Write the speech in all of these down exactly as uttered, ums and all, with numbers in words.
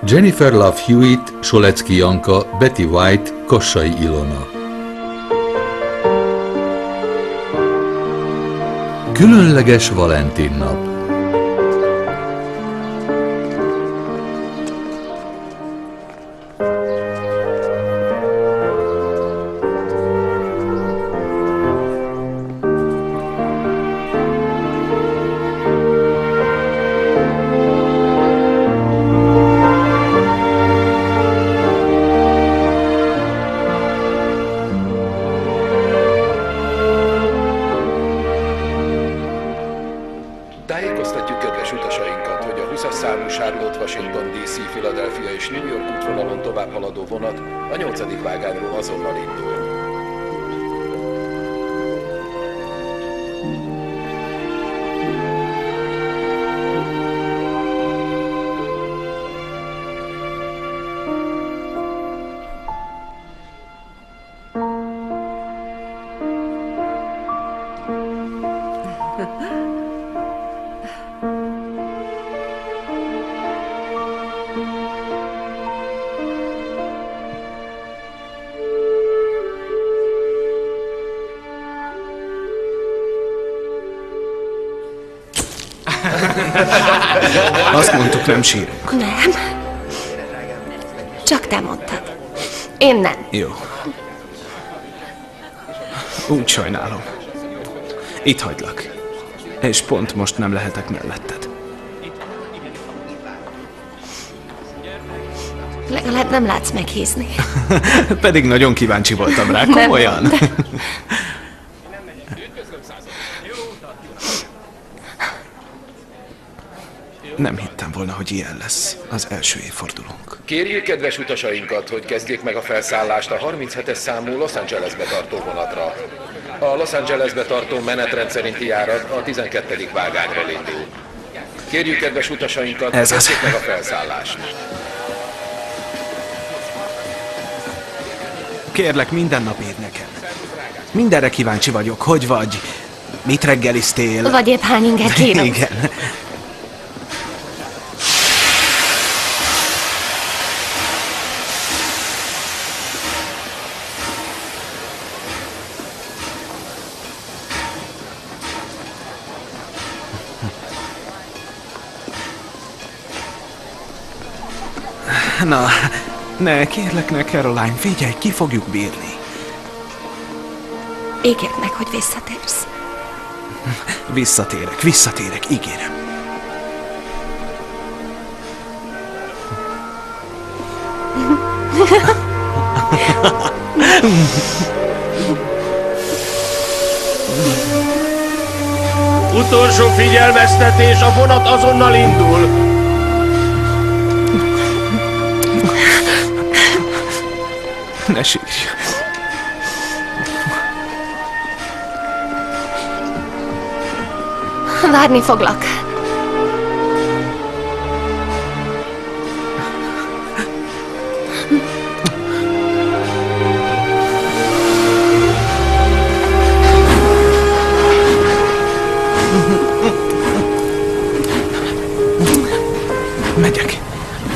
Jennifer Love Hewitt, Solecki Janka, Betty White, Kassai Ilona. Különleges Valentin nap. Tájékoztatjuk kedves utasainkat, hogy a huszas számú Charlotte, Washington dé cé, Philadelphia és New York útvonalon tovább haladó vonat a nyolcadik vágányról azonnal indul. Azt mondtuk, nem sírunk. Nem. Csak te mondtad. Én nem. Jó. Úgy sajnálom. Itt hagylak. És pont most nem lehetek melletted. Legalább nem látsz meghízni. Pedig nagyon kíváncsi voltam rá, komolyan. Nem, de... Nem hittem volna, hogy ilyen lesz az első évfordulónk. Kérjük kedves utasainkat, hogy kezdjék meg a felszállást a harminchetes számú Los Angelesbe tartó vonatra. A Los Angelesbe tartó menetrend szerinti járat a tizenkettedik vágányról indul. Kérjük kedves utasainkat, hogy kezdjék meg a felszállást. Kérlek, minden nap írd nekem. Mindenre kíváncsi vagyok, hogy vagy, mit reggeliztél. Vagy épp hány inget kínok. Igen. Na, ne, kérlek, ne, Caroline, figyelj, ki fogjuk bírni. Ígérd meg, hogy visszatérsz. Visszatérek, visszatérek, ígérem. Utolsó figyelmeztetés, a vonat azonnal indul. Ne sírj. Várni foglak. Megyek.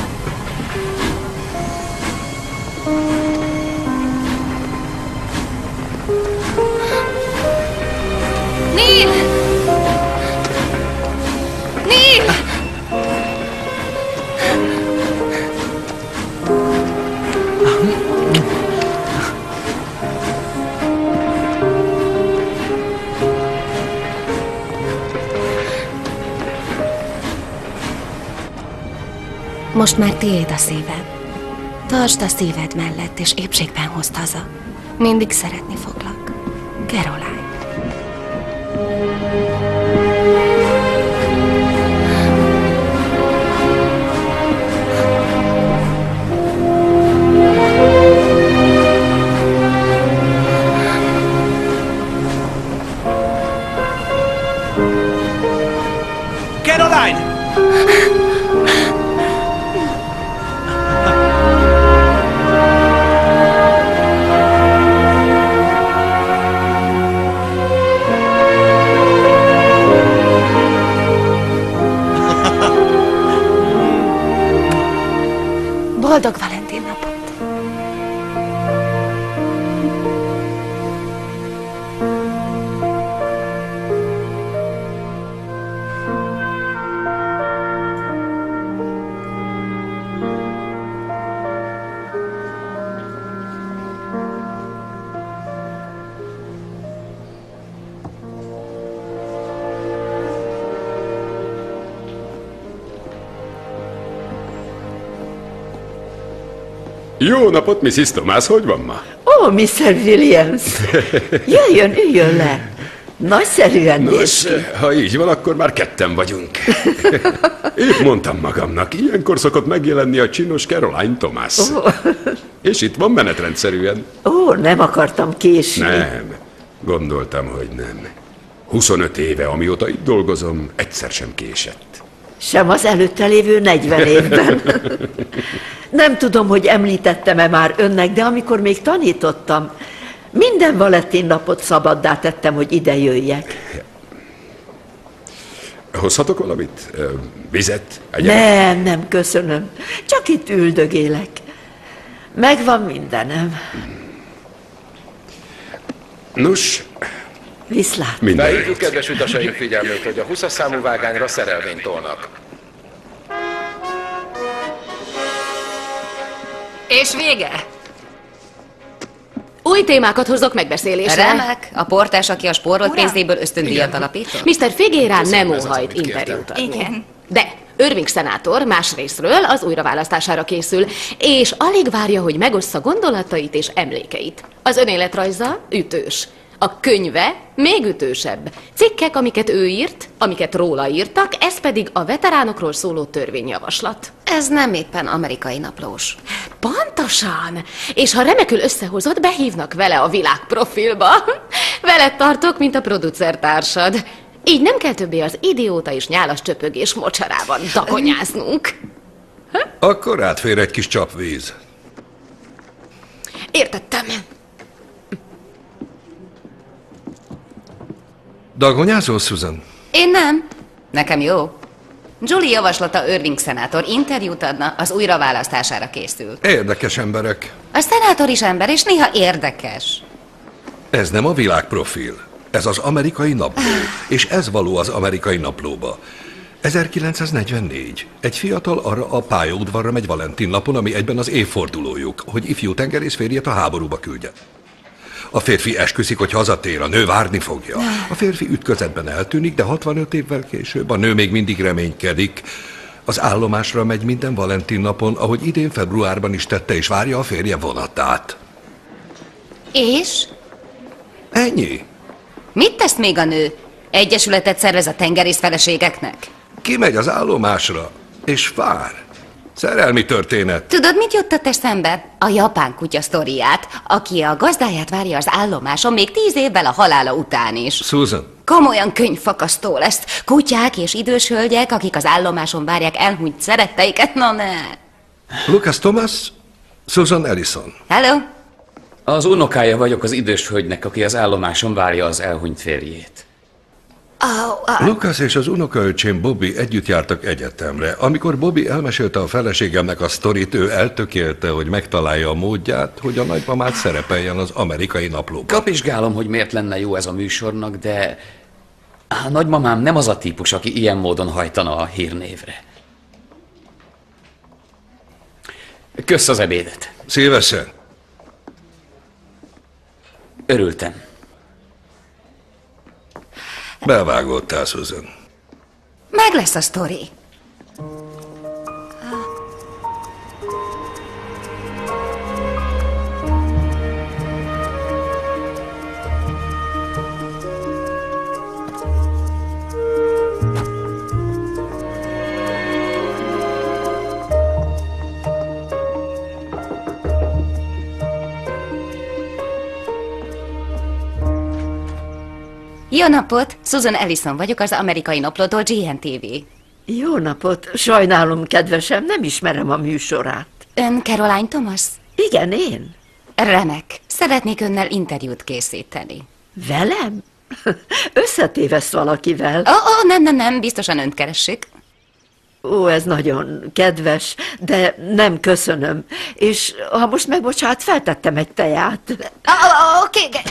Neil! Neil! Most már tiéd a szíved. Tartsd a szíved mellett, és épségben hozd haza. Mindig szeretni foglak. Caroline. Caroline! Jó napot, missus Thomas, hogy van ma? Ó, oh, mister Williams! Jöjjön, üljön le! Nagyszerűen néz ki. Ha így van, akkor már ketten vagyunk. Épp mondtam magamnak, ilyenkor szokott megjelenni a csinos Caroline Thomas. Oh. És itt van menetrendszerűen. Ó, oh, nem akartam késni. Nem, gondoltam, hogy nem. huszonöt éve, amióta itt dolgozom, egyszer sem késett. Sem az előtte lévő negyven évben. Nem tudom, hogy említettem-e már önnek, de amikor még tanítottam, minden Valentin napot szabaddá tettem, hogy ide jöjjek. Hozhatok valamit? Vizet? Egyet? Nem, nem, köszönöm. Csak itt üldögélek. Megvan mindenem. Nos... Viszlát. Beírjuk kedves utasaink figyelmét, hogy a húszas számú vágányra szerelvényt tolnak. És vége? Új témákat hozok megbeszélésre. Remek. A portás, aki a spórolt pénzéből ösztöndíjat alapított? mister Figueirán nem óhajt interjút adni. Igen. De Irving szenátor más részről az újraválasztására készül, és alig várja, hogy megossza gondolatait és emlékeit. Az önéletrajza ütős. A könyve még ütősebb. Cikkek, amiket ő írt, amiket róla írtak, ez pedig a veteránokról szóló törvényjavaslat. Ez nem éppen amerikai naplós. Pontosan! És ha remekül összehozott, behívnak vele a világprofilba. Veled tartok, mint a producertársad. Így nem kell többé az idióta és nyálas csöpögés mocsarában dakonyáznunk. Akkor átfér egy kis csapvíz. Értettem. Dagonyázol, Susan? Én nem. Nekem jó. Julie javaslata Irving szenátor interjút adna, az újraválasztására készül. Érdekes emberek. A szenátor is ember, és néha érdekes. Ez nem a világprofil. Ez az amerikai napló. És ez való az amerikai naplóba. ezerkilencszáznegyvennégy. Egy fiatal arra a pályaudvarra megy Valentin napon, ami egyben az évfordulójuk, hogy ifjú tengerész férjet a háborúba küldje. A férfi esküszik, hogy hazatér, a nő várni fogja. A férfi ütközetben eltűnik, de hatvanöt évvel később a nő még mindig reménykedik. Az állomásra megy minden Valentin napon, ahogy idén februárban is tette, és várja a férje vonatát. És? Ennyi. Mit tesz még a nő? Egyesületet szervez a tengerész feleségeknek? Kimegy az állomásra, és vár. Szerelmi történet. Tudod, mit juttat eszembe? A japán kutya sztoriát, aki a gazdáját várja az állomáson még tíz évvel a halála után is. Susan. Komolyan könyvfakasztó lesz. Kutyák és idős hölgyek, akik az állomáson várják elhunyt szeretteiket, na ne. Lucas Thomas, Susan Ellison. Hello. Az unokája vagyok az idős hölgynek, aki az állomáson várja az elhunyt férjét. Oh, uh... Lucas és az unokaöcsém Bobby együtt jártak egyetemre. Amikor Bobby elmesélte a feleségemnek a sztorit, ő eltökélte, hogy megtalálja a módját, hogy a nagymamát szerepeljen az amerikai naplóban. Kapizsgálom, hogy miért lenne jó ez a műsornak, de a nagymamám nem az a típus, aki ilyen módon hajtana a hírnévre. Kösz az ebédet. Szívesen. Örültem. Bevágódtál, Susan. Meg lesz a sztori. Jó napot! Susan Ellison vagyok, az amerikai naplótól G N T V. Jó napot! Sajnálom, kedvesem, nem ismerem a műsorát. Ön Caroline Thomas? Igen, én. Remek. Szeretnék önnel interjút készíteni. Velem? Összetévesz valakivel? Ó, oh, oh, nem, nem, nem, biztosan önt keressük. Ó, ez nagyon kedves, de nem köszönöm. És ha most megbocsát, feltettem egy teját. Oh, oh, oké, okay.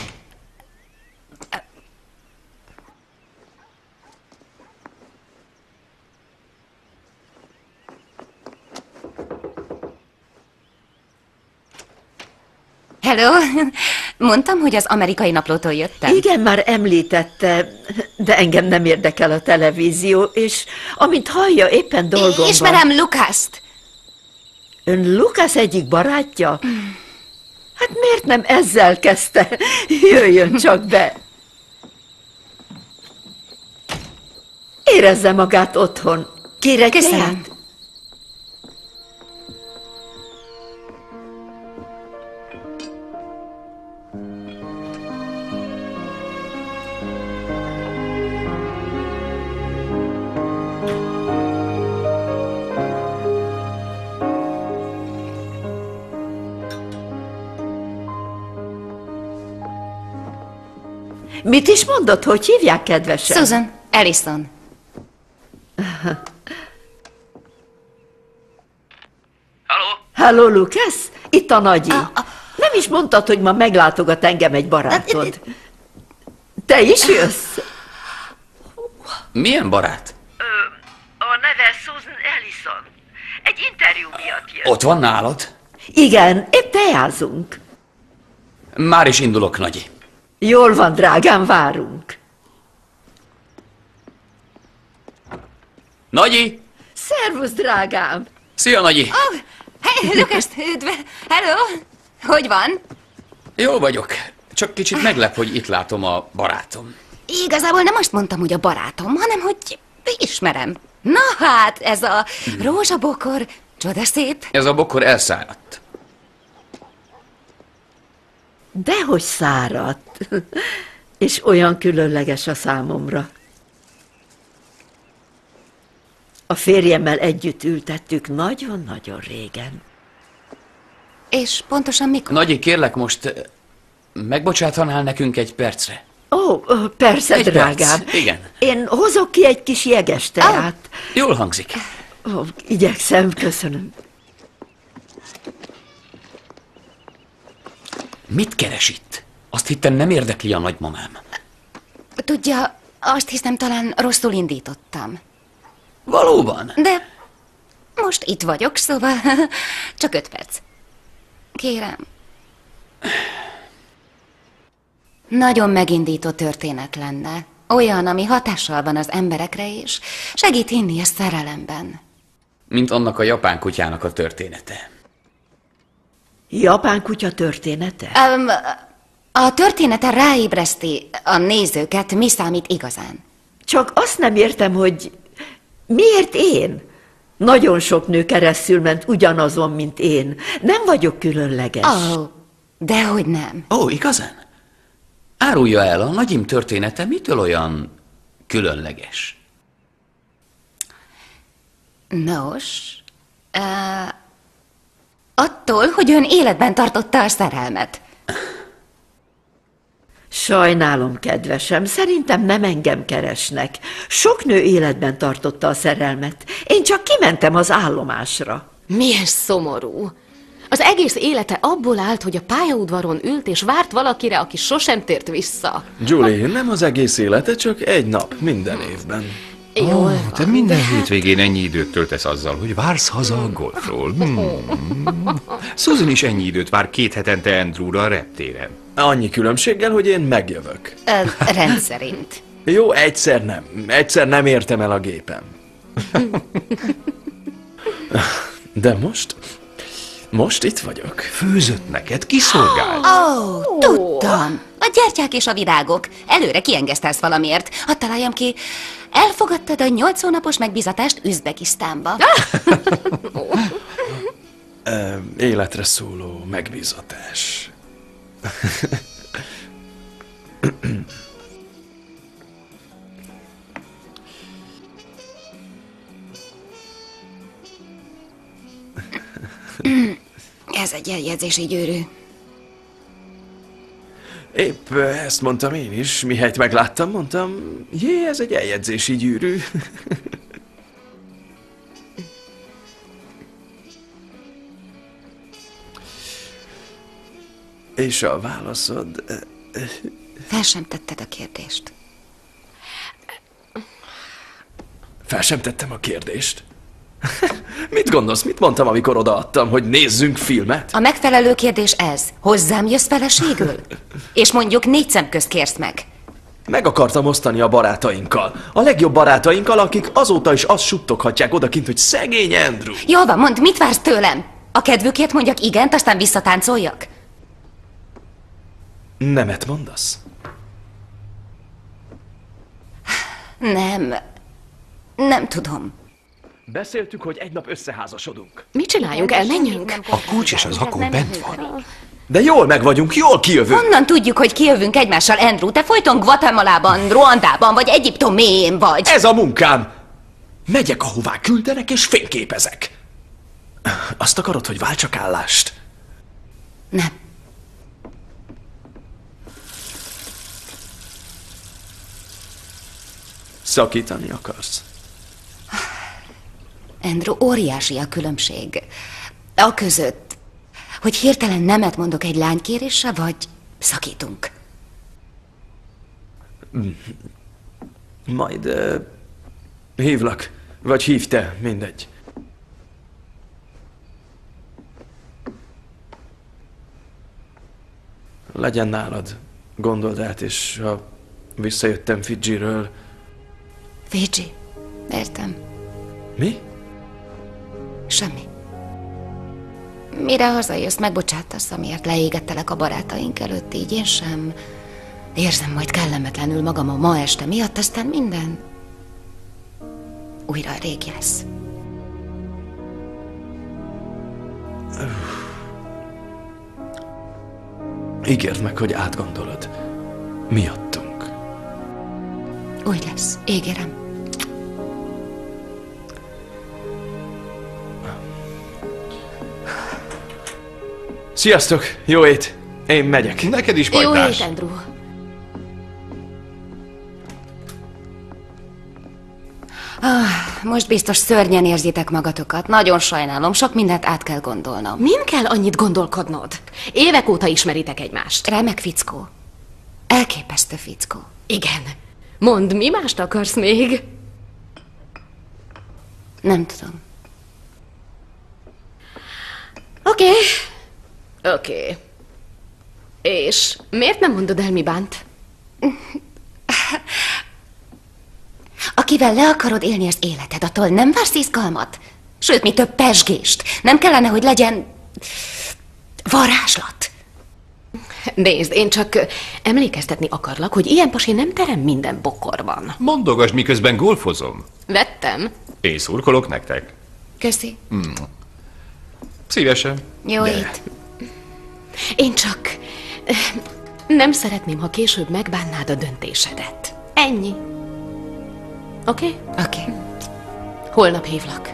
Hello! Mondtam, hogy az amerikai naplótól jöttem. Igen, már említette, de engem nem érdekel a televízió, és amint hallja, éppen dolgom Ismerem van. Lucast! Ön Lucas egyik barátja? Hát miért nem ezzel kezdte? Jöjjön csak be. Érezze magát otthon. Kérek teát? Mit is mondott, hogy hívják, kedvesem? Susan, Ellison. Halló? Halló, Lucas? Itt a nagyi. A, a... Nem is mondtad, hogy ma meglátogat engem egy barátod. Te is jössz? Milyen barát? Ö, a neve Susan Ellison. Egy interjú miatt jött. Ott van nálad? Igen, épp teázunk. Már is indulok, nagyi. Jól van, drágám, várunk. Nagyi! Szervusz, drágám! Szia, Nagyi! Oh, hey, Lucas, üdv! Hello! Hogy van? Jól vagyok. Csak kicsit meglep, hogy itt látom a barátom. Igazából nem azt mondtam, hogy a barátom, hanem hogy ismerem. Na hát, ez a rózsabokor, csodaszép. Ez a bokor elszáradt. Dehogy száradt. És olyan különleges a számomra. A férjemmel együtt ültettük nagyon-nagyon régen. És pontosan mikor? Nagyi, kérlek most, megbocsátanál nekünk egy percre? Ó, persze, egy drágám. Perc. Igen. Én hozok ki egy kis jeges teát. Ah, jól hangzik. Ó, igyekszem, köszönöm. Mit keres itt? Azt hittem, nem érdekli a nagymamám. Tudja, azt hiszem, talán rosszul indítottam. Valóban? De most itt vagyok, szóval csak öt perc. Kérem. Nagyon megindító történet lenne. Olyan, ami hatással van az emberekre is, segít hinni a szerelemben. Mint annak a japán kutyának a története. Japán kutya története? Um, a története ráébreszti a nézőket, mi számít igazán. Csak azt nem értem, hogy miért én? Nagyon sok nő keresztül ment ugyanazon, mint én. Nem vagyok különleges. Ó, oh, dehogy nem. Ó, oh, igazán? Árulja el, a nagyim története mitől olyan különleges? Nos, uh, attól, hogy ön életben tartotta a szerelmet. Sajnálom, kedvesem, szerintem nem engem keresnek. Sok nő életben tartotta a szerelmet. Én csak kimentem az állomásra. Milyen szomorú. Az egész élete abból állt, hogy a pályaudvaron ült és várt valakire, aki sosem tért vissza. Julie, nem az egész élete, csak egy nap minden évben. Jól oh, van, te minden de hétvégén ennyi időt töltesz azzal, hogy vársz haza a golfról. Hmm. Susan is ennyi időt vár két hetente Andrewra a reptéren. Annyi különbséggel, hogy én megjövök. Ö, rendszerint. Jó, egyszer nem. Egyszer nem értem el a gépem. De most... Most itt vagyok. Főzött neked, kiszolgált. Ó, oh, tudtam. A gyertyák és a virágok. Előre kiengesztelsz valamiért. Hadd találjam ki, elfogadtad a nyolc hónapos megbízatást Üzbegisztánba. Ö, életre szóló megbízatás. Ez egy eljegyzési gyűrű. Épp ezt mondtam én is, mihelyt megláttam, mondtam, jé, ez egy eljegyzési gyűrű. És a válaszod... Fel sem tetted a kérdést. Fel sem tettem a kérdést? Mit gondolsz, mit mondtam, amikor odaadtam, hogy nézzünk filmet? A megfelelő kérdés ez. Hozzám jössz feleségül? És mondjuk négy szem közt kérsz meg. Meg akartam osztani a barátainkkal. A legjobb barátainkkal, akik azóta is azt suttoghatják odakint, hogy szegény Andrew. Jól van, mondd, mit vársz tőlem? A kedvükért mondjak igent, aztán visszatáncoljak? Nemet mondasz? Nem. Nem tudom. Beszéltük, hogy egy nap összeházasodunk. Mit csináljunk? Elmenjünk? A kulcs és az akor bent van. De jól meg vagyunk, jól kijövünk. Honnan tudjuk, hogy kijövünk egymással, Andrew? Te folyton Guatemalában, Ruandában, vagy Egyiptom mélyén vagy. Ez a munkám. Megyek, ahová küldenek, és fényképezek. Azt akarod, hogy váltsak állást? Nem. Szakítani akarsz? Andrew, óriási a különbség. A között, hogy hirtelen nemet mondok egy lánykérésre, vagy szakítunk. Majd uh, hívlak, vagy hívj te, mindegy. Legyen nálad, gondold át, és ha visszajöttem Fidzsiről... Fidzsi, értem. Mi? Semmi. Mire hazajössz, megbocsátasz, amiért leégettelek a barátaink előtt, így én sem. Érzem majd kellemetlenül magam a ma este miatt, aztán minden újra régi lesz. Ígérd meg, hogy átgondolod. Miattunk. Úgy lesz, ígérem. Sziasztok! Jó ét! Én megyek. Neked is, Jó pajtás. hét, Andrew. Ah, most biztos szörnyen érzitek magatokat. Nagyon sajnálom, sok mindent át kell gondolnom. Min kell annyit gondolkodnod? Évek óta ismeritek egymást. Remek fickó. Elképesztő fickó. Igen. Mondd, mi mást akarsz még? Nem tudom. Oké. Okay. Oké. Okay. És miért nem mondod el, mi bánt? Akivel le akarod élni az életed, attól nem vársz izgalmat? Sőt, mi több pezsgést. Nem kellene, hogy legyen varázslat? Nézd, én csak emlékeztetni akarlak, hogy ilyen pasi nem terem minden bokorban. Mondogasd, miközben golfozom. Vettem. Én szurkolok nektek. Köszi. Hmm. Szívesen. Jó De. ét. Én csak nem szeretném, ha később megbánnád a döntésedet. Ennyi. Oké? Okay? Oké. Okay. Holnap hívlak.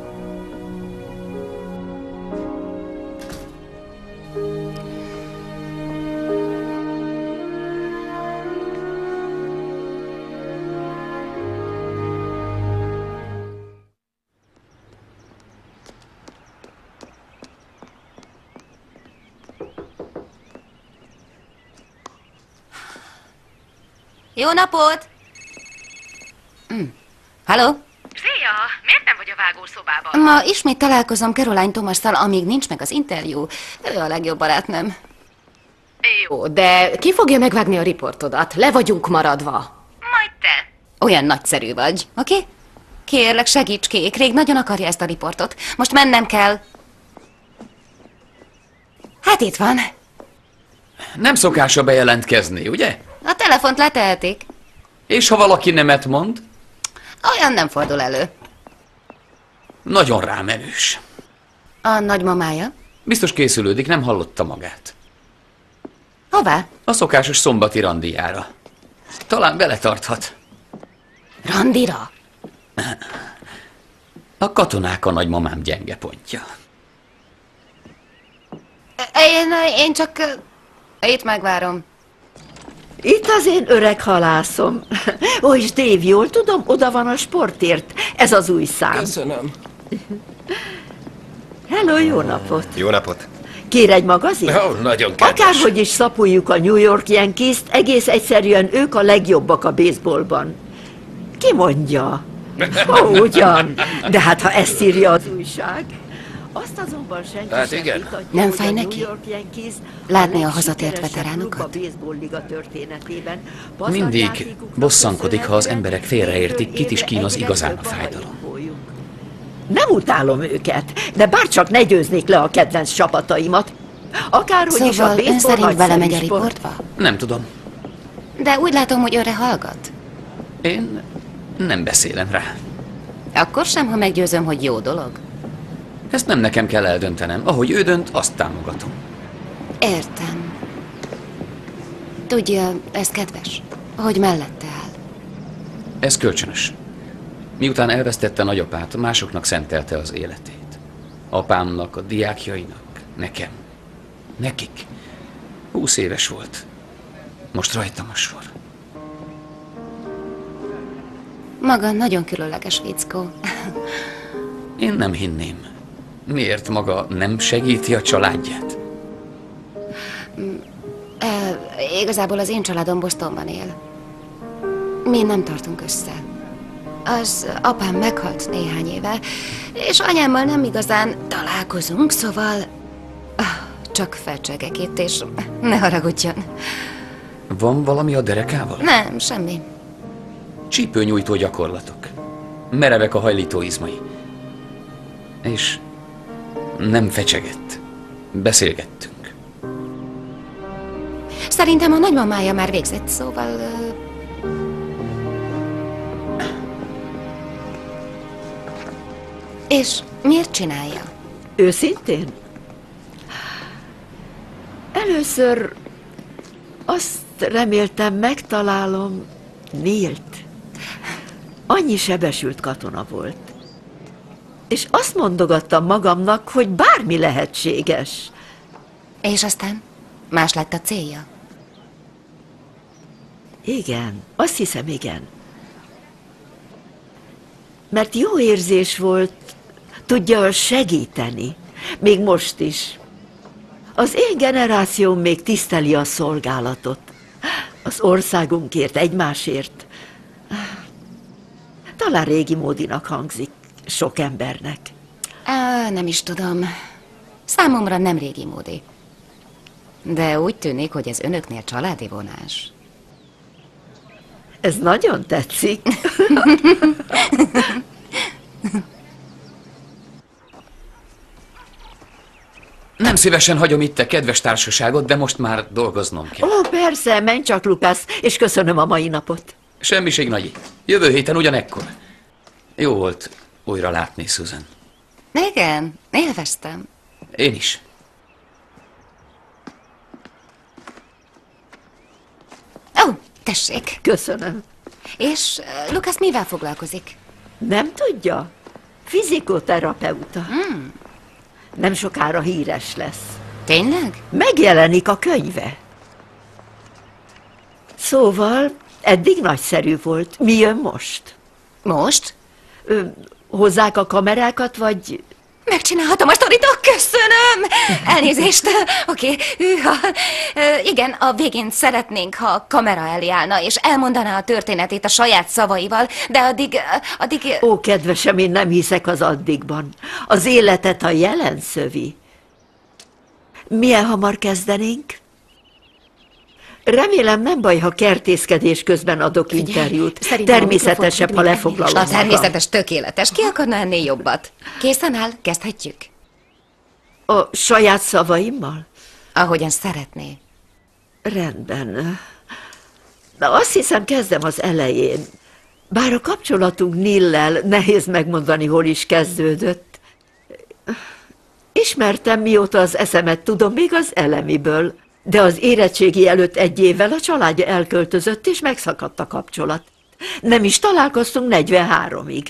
Jó napot! Mm. Halló? Szia! Miért nem vagy a vágószobában? Ma ismét találkozom Caroline Thomasszal, amíg nincs meg az interjú. Ő a legjobb barátnőm. Jó, de ki fogja megvágni a riportodat? Le vagyunk maradva. Majd te. Olyan nagyszerű vagy, oké? Okay? Kérlek, segíts Kék, Rég nagyon akarja ezt a riportot. Most mennem kell. Hát itt van. Nem szokás a bejelentkezni, ugye? A telefont letehetik. És ha valaki nemet mond? Olyan nem fordul elő. Nagyon rámenős. A nagymamája? Biztos készülődik, nem hallotta magát. Hová? A szokásos szombati randijára. Talán beletarthat. Randira? A katonák a nagymamám gyenge pontja. Én, én csak... Itt megvárom. Itt az én öreg halászom. Ó, és Dave, jól tudom, oda van a sportért. Ez az új szám. Köszönöm. Hello, jó napot. Jó napot. Kér egy magazin? Ó, nagyon kedves. Akárhogy is szapuljuk a New York Yankees-t, egész egyszerűen ők a legjobbak a baseballban. Ki mondja? Ó, ugyan. De hát, ha ezt írja az újság... Azt azonban senki hát sem igen. vitatja, Nem hogy fáj a neki? New York Yankees Látni a a hazatért legsikeresebb veteránokat? klub a baseball liga történetében. Mindig bosszankodik, ha az emberek félreértik, kit is kínoz igazán a fájdalom. Nem utálom őket, de bárcsak ne győznék le a kedvenc csapataimat. Akárhogy szóval is a ön baseball szerint belemegy a nagyszerű sport. riportba? Nem tudom. De úgy látom, hogy önre hallgat. Én nem beszélem rá. Akkor sem, ha meggyőzöm, hogy jó dolog. Ezt nem nekem kell eldöntenem. Ahogy ő dönt, azt támogatom. Értem. Tudja, ez kedves, hogy mellette áll. Ez kölcsönös. Miután elvesztette nagyapát, másoknak szentelte az életét. Apámnak, a diákjainak, nekem. Nekik. Húsz éves volt. Most rajtam a sor. Maga nagyon különleges fickó. Én nem hinném. Miért maga nem segíti a családját? E, igazából az én családom Bostonban él. Mi nem tartunk össze. Az apám meghalt néhány éve, és anyámmal nem igazán találkozunk, szóval ah, csak felcsegek itt, és ne haragudjon. Van valami a derekával? Nem, semmi. Csípőnyújtó gyakorlatok. Merevek a hajlító izmai. És nem fecsegett. Beszélgettünk. Szerintem a nagymamája már végzett, szóval... Uh... És miért csinálja? Őszintén? Először azt reméltem, megtalálom Neilt. Annyi sebesült katona volt. És azt mondogattam magamnak, hogy bármi lehetséges. És aztán más lett a célja? Igen, azt hiszem, igen. Mert jó érzés volt, tudja segíteni, még most is. Az én generációm még tiszteli a szolgálatot. Az országunkért, egymásért. Talán régi módinak hangzik sok embernek. Á, nem is tudom. Számomra nem régi módi. De úgy tűnik, hogy ez önöknél családi vonás. Ez nagyon tetszik. Nem szívesen hagyom itt a kedves társaságot, de most már dolgoznom kell. Ó, persze, menj csak, Lukasz, és köszönöm a mai napot. Semmiség, Nagyi. Jövő héten ugyanekkor. Jó volt újra látni, Susan. Igen, élveztem. Én is. Ó, tessék. Köszönöm. És uh, Lukasz mivel foglalkozik? Nem tudja? Fizikoterapeuta. Hmm. Nem sokára híres lesz. Tényleg? Megjelenik a könyve. Szóval, eddig nagyszerű volt. Mi jön most? Most? Ö, hozzák a kamerákat, vagy... Megcsinálhatom a sztoritot, köszönöm! Elnézést, oké. Okay. Igen, a végén szeretnénk, ha a kamera elé állna, és elmondaná a történetét a saját szavaival, de addig... addig... Ó, kedvesem, én nem hiszek az addigban. Az életet a jelen szövi. Milyen hamar kezdenénk? Remélem nem baj, ha kertészkedés közben adok Figyelj, interjút. Természetesebb, ha lefoglalom. A természetes tökéletes. Ki akarna ennél jobbat? Készen áll? Kezdhetjük? A saját szavaimmal? Ahogyan szeretné. Rendben. De azt hiszem, kezdem az elején. Bár a kapcsolatunk Neillel nehéz megmondani, hol is kezdődött. Ismertem, mióta az eszemet tudom, még az elemiből. De az érettségi előtt egy évvel a családja elköltözött, és megszakadt a kapcsolat. Nem is találkoztunk negyvenháromig.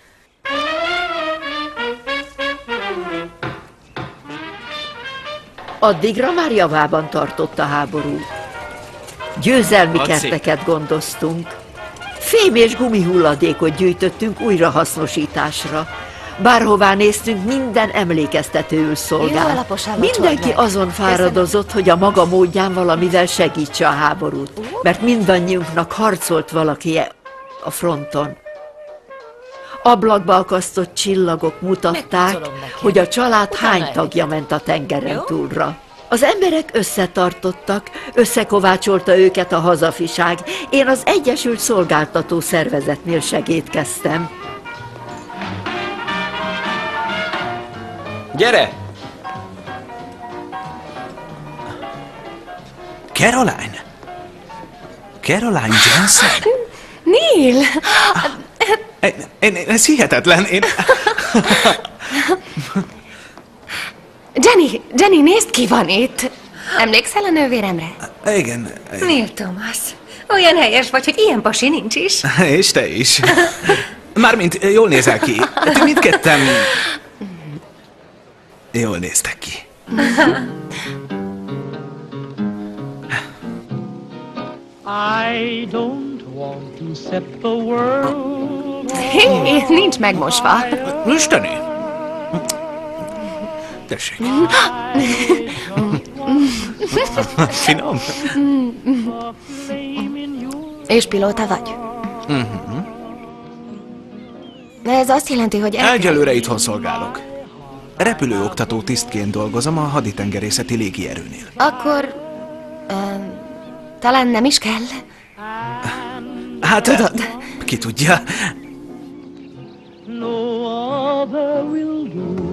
Addigra már javában tartott a háború. Győzelmi kerteket gondoztunk. Fém és gumihulladékot gyűjtöttünk újrahasznosításra. Bárhová néztünk, minden emlékeztetőül szolgál. Mindenki azon fáradozott, hogy a maga módján valamivel segítse a háborút, mert mindannyiunknak harcolt valaki a fronton. Ablakba akasztott csillagok mutatták, hogy a család hány tagja ment a tengeren túlra. Az emberek összetartottak, összekovácsolta őket a hazafiság. Én az Egyesült Szolgáltató Szervezetnél segédkeztem. Gyere! Caroline? Caroline Jensen? Neil! Én, én, ez hihetetlen, én... Jenny, Jenny, nézd, ki van itt! Emlékszel a nővéremre? Igen. Neil Thomas. Olyan helyes vagy, hogy ilyen pasi nincs is. És te is. Mármint jól nézel ki. Ti mindketten... Jól néztek ki. I don't want to set the world. Hé, nincs megmosva. Isteni! Tessék. Finom. És pilóta vagy? Ez azt jelenti, hogy... El... Egyelőre itthon szolgálok. Repülőoktató tisztként dolgozom a haditengerészeti légierőnél. Akkor... Um, talán nem is kell. Hát, tudod, ki tudja. No other will do.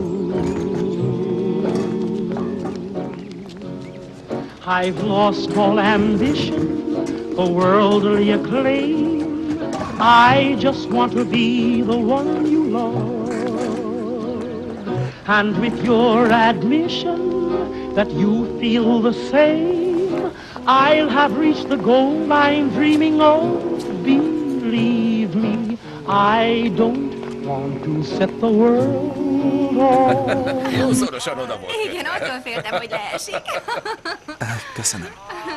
I've lost all ambition for worldly acclaim. I just want to be the one you love. And with your admission that you feel the same, I'll have reached the goal I'm dreaming of. Believe me, I don't want to set the world on. Szorosan oda volt. Igen, attól féltem, hogy leesik. Köszönöm.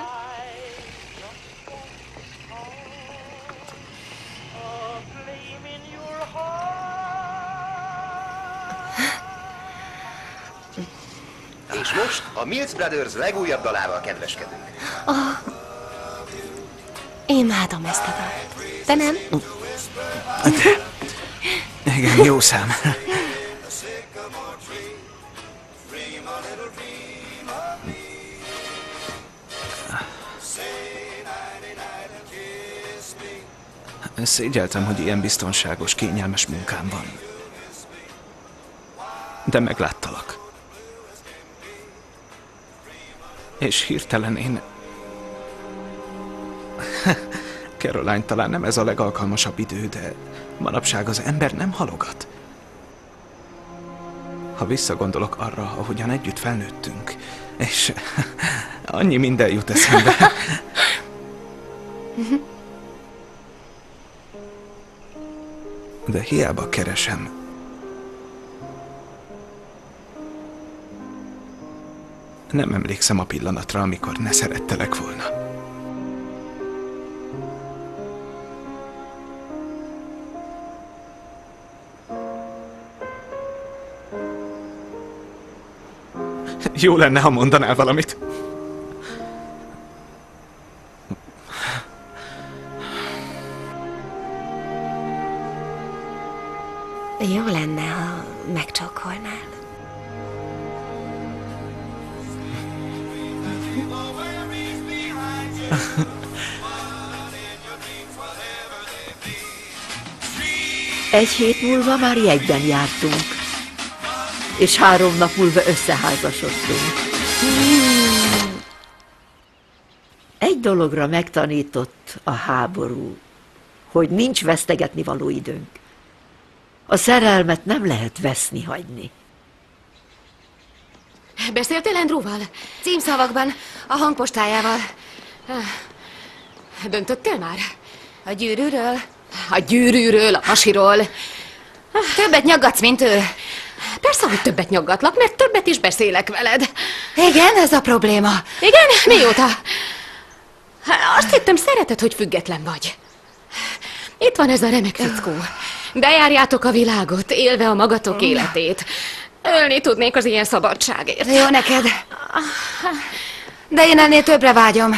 És most a Mills Brothers legújabb dalával kedveskedünk. Oh, imádom ezt a dalt. Te nem? Igen, jó szám. Szégyeltem, hogy ilyen biztonságos, kényelmes munkám van. De megláttalak. És hirtelen én... Caroline, talán nem ez a legalkalmasabb idő, de manapság az ember nem halogat. Ha visszagondolok arra, ahogyan együtt felnőttünk, és annyi minden jut eszembe. De hiába keresem. Nem emlékszem a pillanatra, amikor ne szerettelek volna. Jó lenne, ha mondanál valamit. Jó lenne, ha megcsókolnál. Egy hét múlva már jegyben jártunk, és három nap múlva összeházasodtunk. Egy dologra megtanított a háború, hogy nincs vesztegetni való időnk. A szerelmet nem lehet veszni hagyni. Beszéltél Andrewval? Címszavakban, a hangpostájával. Döntöttél már? A gyűrűről? A gyűrűről, a pasiról. Többet nyaggatsz, mint ő. Persze, hogy többet nyaggatlak, mert többet is beszélek veled. Igen, ez a probléma. Igen? Mióta? Azt hittem, szereted, hogy független vagy. Itt van ez a remek fickó. Bejárjátok a világot, élve a magatok életét. Ölni tudnék az ilyen szabadságért. Jó neked. De én ennél többre vágyom.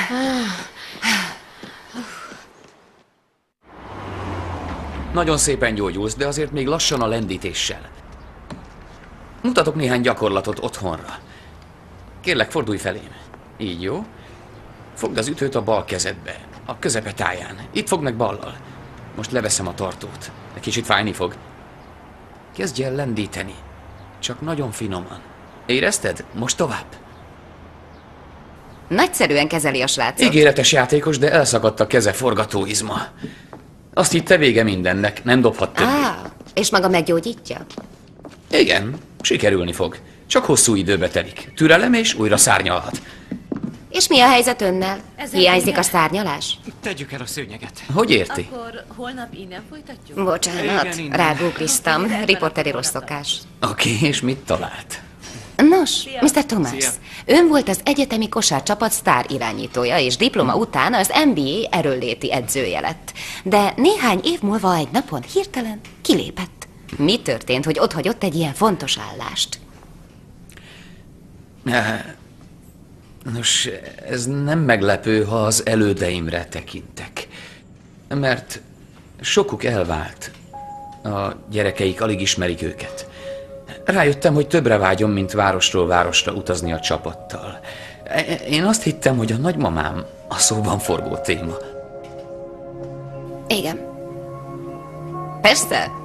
Nagyon szépen gyógyulsz, de azért még lassan a lendítéssel. Mutatok néhány gyakorlatot otthonra. Kérlek, fordulj felém. Így jó? Fogd az ütőt a bal kezedbe, a közepe táján. Itt fogd meg ballal. Most leveszem a tartót. Egy kicsit fájni fog. Kezdj el lendíteni. csak nagyon finoman. Érezted? Most tovább. Nagyszerűen kezeli a srácot. Ígéretes játékos, de elszakadt a keze forgatóizma. Azt hitte, vége mindennek, nem dobhat többé. Á, és maga meggyógyítja? Igen, sikerülni fog. Csak hosszú időbe telik. Türelem és újra szárnyalhat. És mi a helyzet önnel? Hiányzik a szárnyalás? Tegyük el a szőnyeget. Hogy érti? Akkor holnap innen folytatjuk? Bocsánat, rágoogliztam. Riporteri rossz szokás. Oké, és mit talált? Nos, miszter Thomas, Szia. ön volt az egyetemi kosárcsapat sztár irányítója, és diploma után az en bé á erőnléti edzője lett. De néhány év múlva egy napon hirtelen kilépett. Mi történt, hogy otthagyott egy ilyen fontos állást? Nos, ez nem meglepő, ha az elődeimre tekintek. Mert sokuk elvált. A gyerekeik alig ismerik őket. Rájöttem, hogy többre vágyom, mint városról városra utazni a csapattal. Én azt hittem, hogy a nagymamám a szóban forgó téma. Igen. Persze.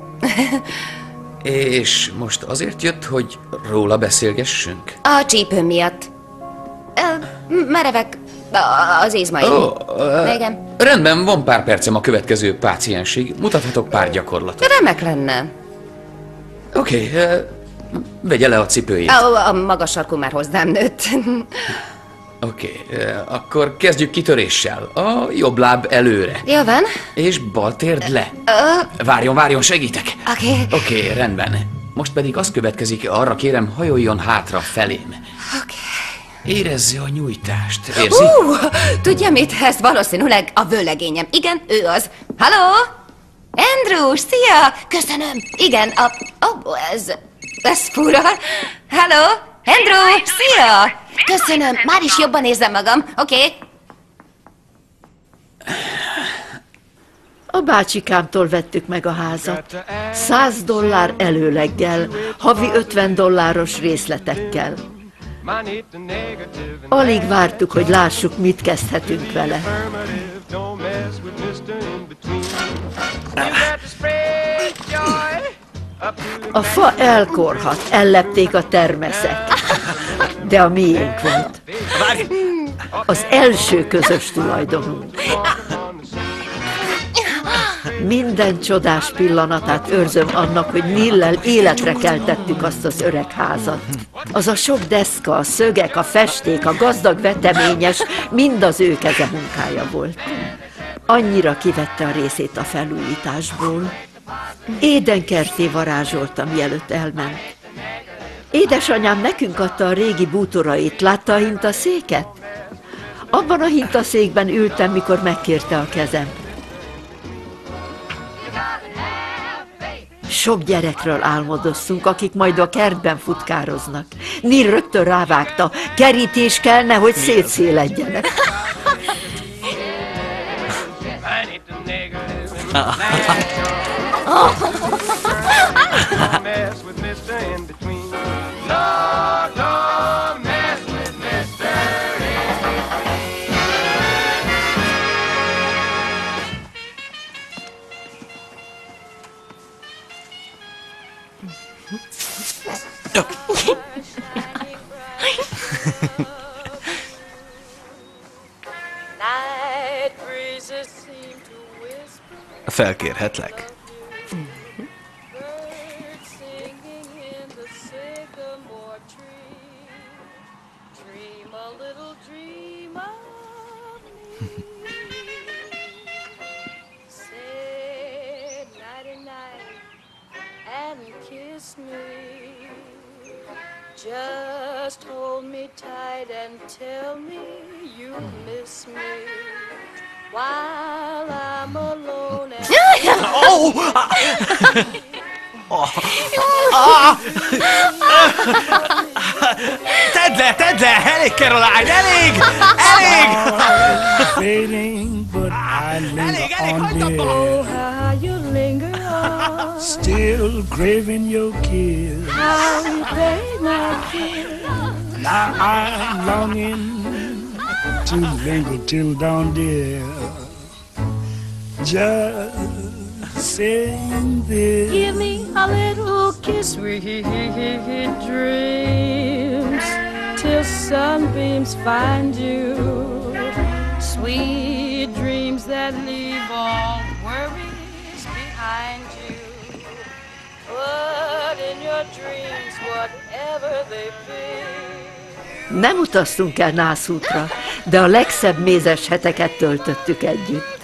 És most azért jött, hogy róla beszélgessünk? A csípőm miatt. Ö, merevek a- az izmaim. Ó, ö, Igen. Rendben, van pár percem a következő páciensig. Mutathatok pár gyakorlatot. Remek lenne. Oké, okay, vegye le a cipőjét. A, a magas sarkú már hozzám nőtt. Oké, okay, akkor kezdjük kitöréssel. A jobb láb előre. Jó van. És bal térd le. Ö, Várjon, várjon, segítek. Oké. Okay. Oké, okay, rendben. Most pedig az következik, arra kérem, hajoljon hátra felém. Oké. Érezze a nyújtást. Érzi? Hú, tudja mit? Ez valószínűleg a vőlegényem. Igen, ő az. Halló? Andrew, szia! Köszönöm. Igen, a... Oh, ez... Ez fura. Halló? Andrew, szia! Köszönöm. Már is jobban érzem magam. Oké. Okay. A bácsikámtól vettük meg a házat. Száz dollár előleggel, havi ötven dolláros részletekkel. Alig vártuk, hogy lássuk, mit kezdhetünk vele. A fa elkorhat, ellepték a termeszet, de a miénk volt. Az első közös tulajdonunk. Minden csodás pillanatát őrzöm annak, hogy Nillel életre keltettük azt az öreg házat. Az a sok deszka, a szögek, a festék, a gazdag veteményes, mind az ő keze munkája volt. Annyira kivette a részét a felújításból. Édenkertté varázsolta, mielőtt elment. Édesanyám nekünk adta a régi bútorait, látta a hintaszéket? Abban a hintaszékben ültem, mikor megkérte a kezem. Sok gyerekről álmodoztunk, akik majd a kertben futkároznak. Neil rögtön rávágta, kerítés kellene, hogy szétszéledjenek. Felkérhetlek? Just hold me tight and tell me you miss me while I'm alone and Oh! Oh. Ah! Tedd le, tedd le! Elég, Caroline, elég! Elég! Fading, but I linger on there. oh, how you linger on. Still craving your kiss. How you pay my kiss. Now I'm longing to linger till dawn, dear. Just saying this. Give me a little kiss. Lucky sweet dreams till sunbeams find you. Sweet dreams that leave all worries behind you. But in your dreams, whatever they be. Nem utaztunk el nászútra, de a legszebb mézes heteket töltöttük együtt.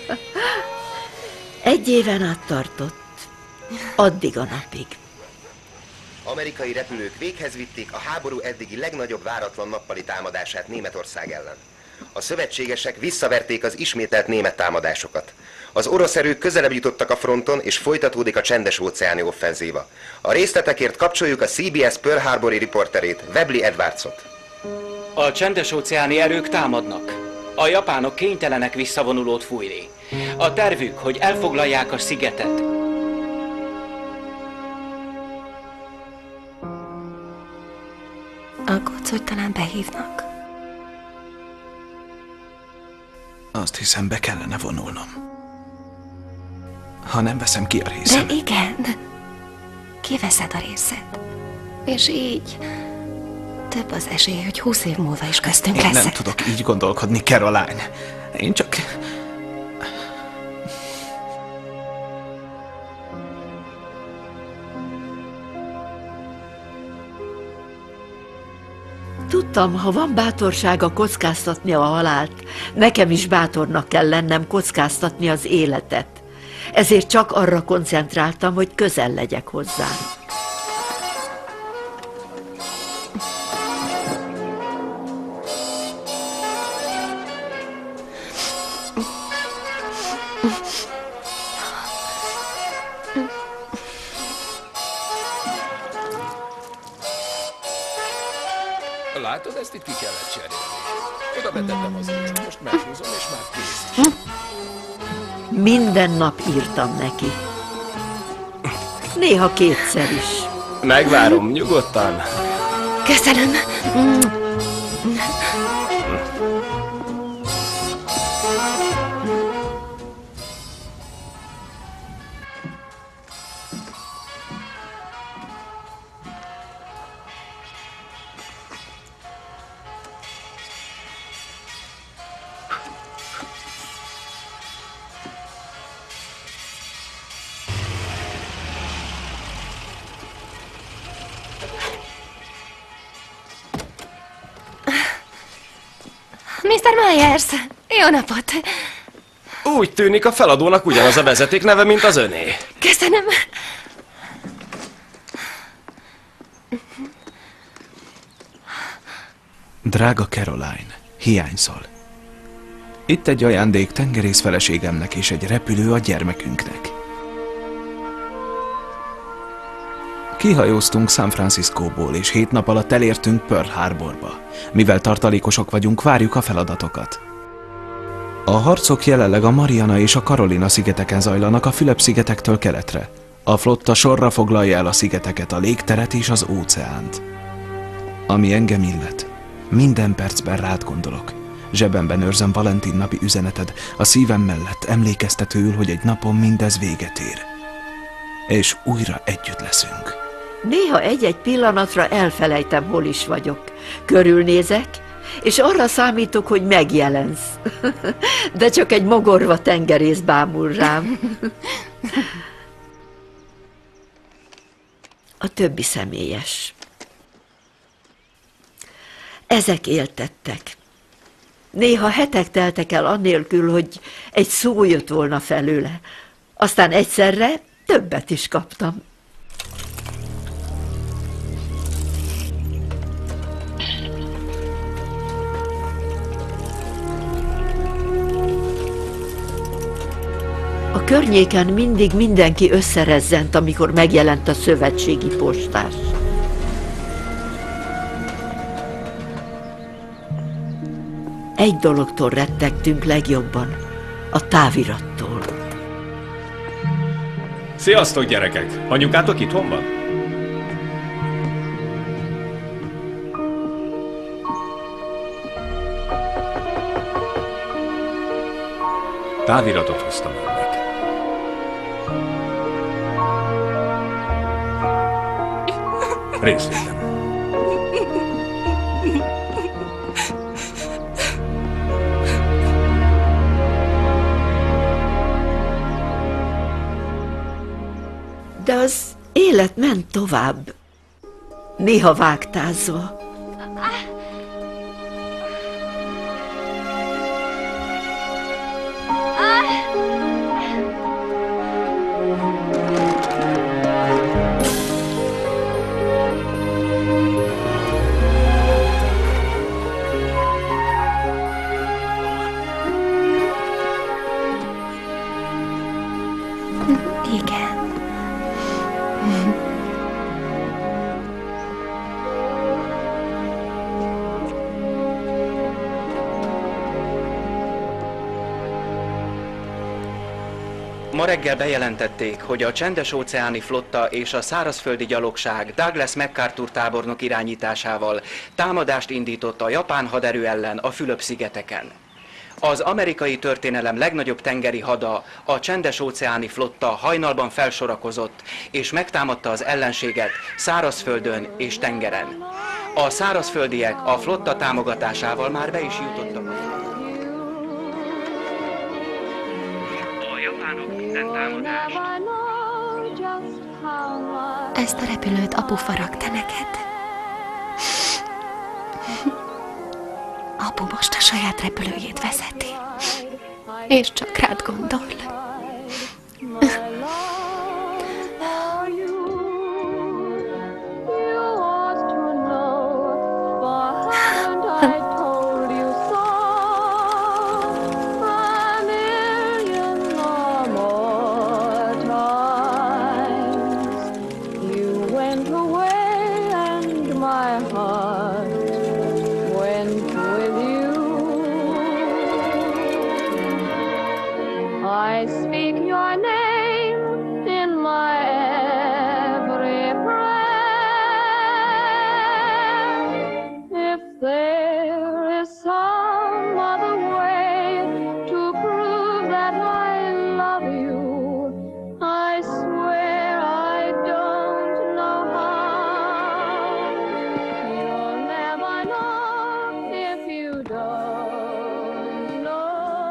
Egy éven át tartott. Addig a napig. Amerikai repülők véghez vitték a háború eddigi legnagyobb váratlan nappali támadását Németország ellen. A szövetségesek visszaverték az ismételt német támadásokat. Az orosz erők közelebb jutottak a fronton, és folytatódik a csendes-óceáni offenzíva. A részletekért kapcsoljuk a cé bé es Pearl Harbor-i riporterét, Webley Edwardsot. A csendes-óceáni erők támadnak. A japánok kénytelenek visszavonulót fújni. A tervük, hogy elfoglalják a szigetet. Aggódsz, hogy talán behívnak? Azt hiszem, be kellene vonulnom. Ha nem veszem ki a részem. De igen. Kiveszed a részed. És így több az esély, hogy húsz év múlva is köztünk Én lesz. nem tudok így gondolkodni, Caroline. Én csak... Tudtam, ha van bátorsága kockáztatni a halált, nekem is bátornak kell lennem kockáztatni az életet. Ezért csak arra koncentráltam, hogy közel legyek hozzá. Látod, ezt itt ki kellett cserélni. Oda betettem az út, most meghúzom, és már kész. Minden nap írtam neki. Néha kétszer is. Megvárom, nyugodtan. Köszönöm. miszter Myers, jó napot! Úgy tűnik, a feladónak ugyanaz a vezeték neve, mint az öné. Köszönöm. Drága Caroline, hiányzol. Itt egy ajándék tengerész feleségemnek és egy repülő a gyermekünknek. Kihajóztunk San Franciscóból, és hét nap alatt elértünk Pearl Harborba. Mivel tartalékosok vagyunk, várjuk a feladatokat. A harcok jelenleg a Mariana és a Carolina szigeteken zajlanak a Fülöp-szigetektől keletre. A flotta sorra foglalja el a szigeteket, a légteret és az óceánt. Ami engem illet, minden percben rád gondolok. Zsebemben őrzöm Valentin napi üzeneted, a szívem mellett emlékeztetőül, hogy egy napon mindez véget ér. És újra együtt leszünk. Néha egy-egy pillanatra elfelejtem, hol is vagyok. Körülnézek, és arra számítok, hogy megjelensz. De csak egy mogorva tengerész bámul rám. A többi személyes. Ezek éltettek. Néha hetek teltek el annélkül, hogy egy szó jött volna felőle. Aztán egyszerre többet is kaptam. A környéken mindig mindenki összerezzent, amikor megjelent a szövetségi postás. Egy dologtól rettegtünk legjobban, a távirattól. Sziasztok, gyerekek! Anyukátok itthon van? Táviratot hoztam önnek. Részvétem. De az élet ment tovább, néha vágtázva. Igen. Ma reggel bejelentették, hogy a Csendes-óceáni flotta és a szárazföldi gyalogság Douglas MacArthur tábornok irányításával támadást indított a japán haderő ellen a Fülöp-szigeteken. Az amerikai történelem legnagyobb tengeri hada, a Csendes-óceáni flotta hajnalban felsorakozott és megtámadta az ellenséget szárazföldön és tengeren. A szárazföldiek a flotta támogatásával már be is jutottak. A japánok minden támadást. Ezt a repülőt apu faragta neked. Apu most a saját repülőjét vezeti, és csak rád gondol. I speak your name in my every prayer. If there is some other way to prove that I love you, I swear I don't know how. You'll never know if you don't know.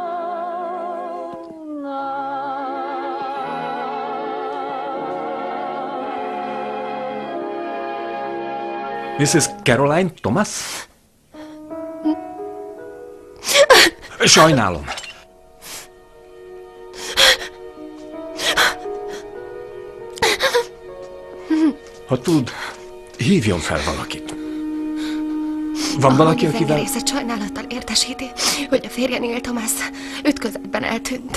missus Caroline Thomas? Sajnálom. Ha tud, hívjon fel valakit. Van valaki, akivel... Részét sajnálattal értesíti, hogy a férje Neil Thomas ütközetben eltűnt.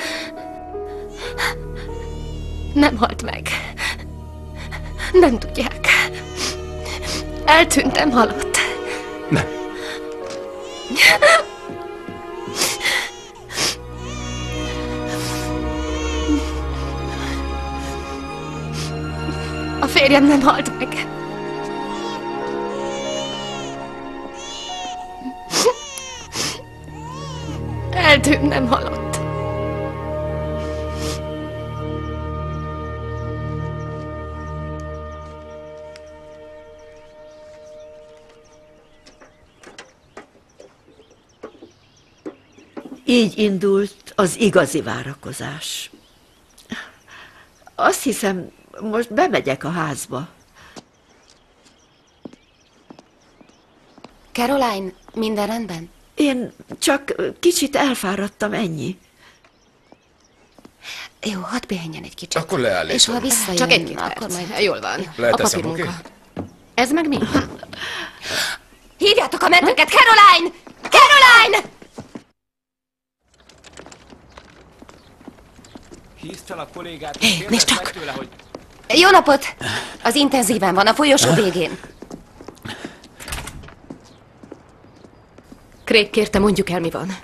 Nem halt meg. Nem tudják. Eltűnt, nem halott. Nem. A férjem nem halt meg. Eltűnt, nem halott. Így indult az igazi várakozás. Azt hiszem, most bemegyek a házba. Caroline, minden rendben? Én csak kicsit elfáradtam, ennyi. Jó, hadd pihenjen egy kicsit. Akkor leállítom. És ha visszajön, Csak egy-két akkor perc. majd... Jól van. Leteszem, a papírmunka. oké? Ez meg mi? Hívjátok a mentőket! Caroline! Caroline! Hívd fel a kollégát, Hé, és nézd kérdezd csak! meg tőle, hogy... Jó napot! Az intenzíven van, a folyosó végén. Craig kérte, mondjuk el, mi van.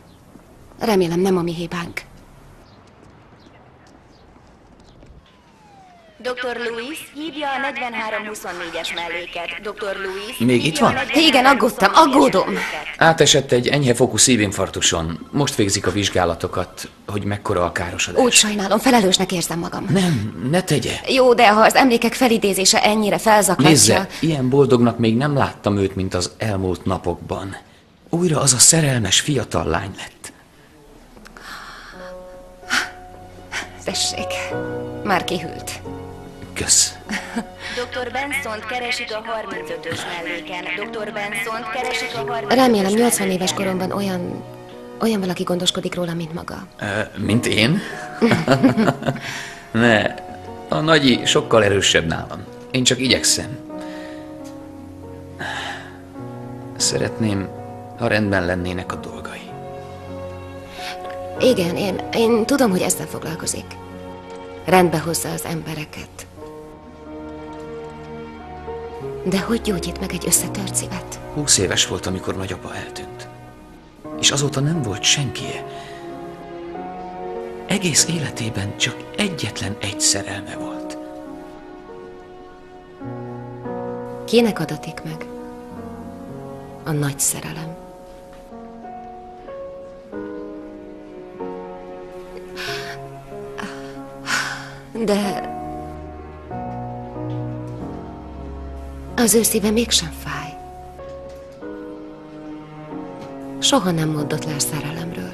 Remélem nem a mi hibánk. doktor Lewis, hívja a negyvenhárom huszonnégyes melléket. doktor Lewis... Még itt van? Igen, aggódtam, aggódom. Átesett egy enyhe fokú szívinfarktuson. Most végzik a vizsgálatokat, hogy mekkora a károsodás. Úgy sajnálom, felelősnek érzem magam. Nem, ne tegye. Jó, de ha az emlékek felidézése ennyire felzaklatja... Nézze, ilyen boldognak még nem láttam őt, mint az elmúlt napokban. Újra az a szerelmes fiatal lány lett. Tessék, már kihűlt. Kösz. doktor Benson-t keresik a harmincötös melléken. doktor Benson-t keresik a harmincötös Remélem nyolcvan éves koromban olyan, olyan valaki gondoskodik róla, mint maga. Uh, mint én? Ne, a nagyi sokkal erősebb nálam. Én csak igyekszem. Szeretném, ha rendben lennének a dolgai. Igen, én, én tudom, hogy ezzel foglalkozik. Rendbe hozza az embereket. De hogy gyógyít meg egy összetört szívet? Húsz éves volt, amikor nagyapa eltűnt. És azóta nem volt senkie. Egész életében csak egyetlen egy szerelme volt. Kinek adatik meg? A nagy szerelem. De az ő szíve mégsem fáj. Soha nem mondott le a szerelemről.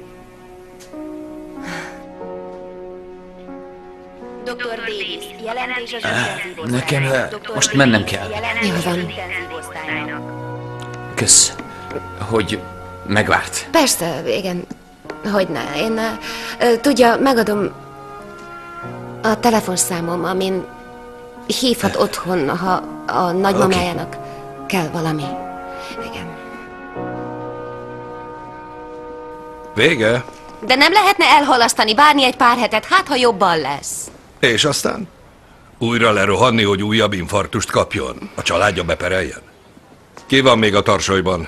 doktor Davis, jelentés az intenzív osztálynak. Nekem uh, most mennem kell. Jó van. Intenzív osztálynak. Kösz, hogy megvárt. Persze, igen. Hogyne. Én, uh, tudja, megadom a telefonszámom, amin hívhat otthon, ha a nagymamájának okay. kell valami. Igen. Vége. De nem lehetne elhalasztani bármi egy pár hetet, hát ha jobban lesz. És aztán? Újra lerohanni, hogy újabb infarktust kapjon? A családja bepereljen? Ki van még a tarsolyban?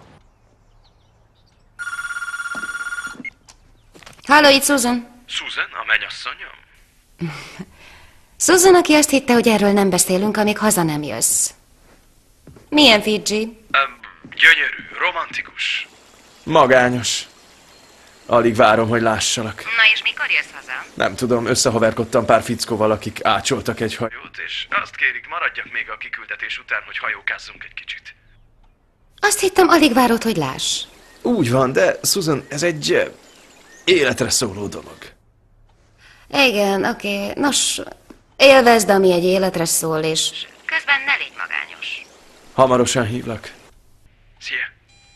Halló, itt Susan. Susan, a mennyasszonyom? Susan, aki azt hitte, hogy erről nem beszélünk, amíg haza nem jössz. Milyen Fiji? Um, gyönyörű, romantikus. Magányos. Alig várom, hogy lássalak. Na és mikor jössz haza? Nem tudom, összehaverkodtam pár fickóval, akik ácsoltak egy hajót, és azt kérik, maradjak még a kiküldetés után, hogy hajókázzunk egy kicsit. Azt hittem, alig várod, hogy láss. Úgy van, de Susan, ez egy eh, életre szóló dolog. Igen, oké. Okay. Nos, élvezd, ami egy életre szól, és... Közben ne légy magányos. Hamarosan hívlak. Szia.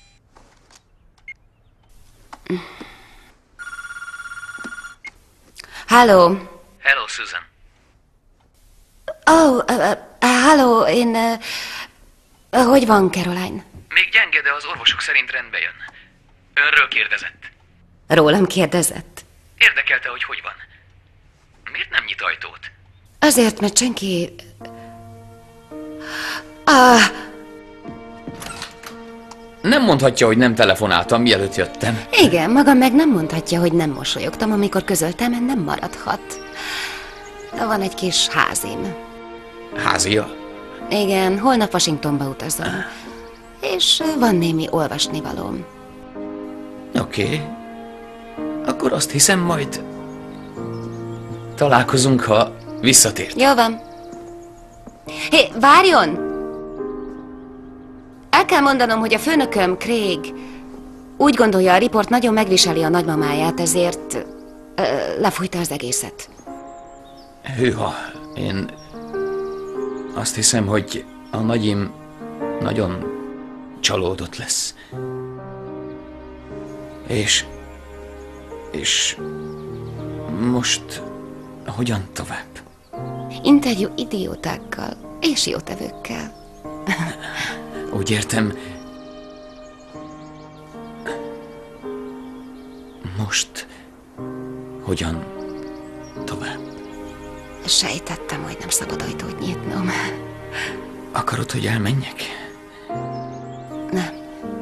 Halló. Hello, Susan. Oh, uh, uh, halló, én... Uh, uh, hogy van, Caroline? Még gyenge, de az orvosok szerint rendbe jön. Önről kérdezett. Rólam kérdezett? Érdekelte, hogy hogy van. Miért nem nyit ajtót? Azért, mert senki... Ah... Nem mondhatja, hogy nem telefonáltam, mielőtt jöttem. Igen, maga meg nem mondhatja, hogy nem mosolyogtam, amikor közöltem, mert nem maradhat. Van egy kis házim. Házia? Igen, holnap Washingtonba utazom. És van némi olvasnivalóm. Oké. Okay. Akkor azt hiszem, majd találkozunk, ha visszatért. Jó van. Hé, várjon! El kell mondanom, hogy a főnököm, Craig, úgy gondolja, a riport nagyon megviseli a nagymamáját, ezért ö, lefújta az egészet. Hűha, én azt hiszem, hogy a nagyim nagyon csalódott lesz. És... és... most hogyan tovább? Interjú idiótákkal és jótevőkkel. Úgy értem... Most... hogyan tovább? Sejtettem, hogy nem szabad ajtót nyitnom. Akarod, hogy elmenjek? Nem.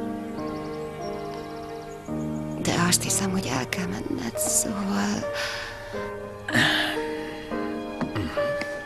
De azt hiszem, hogy el kell menned, szóval...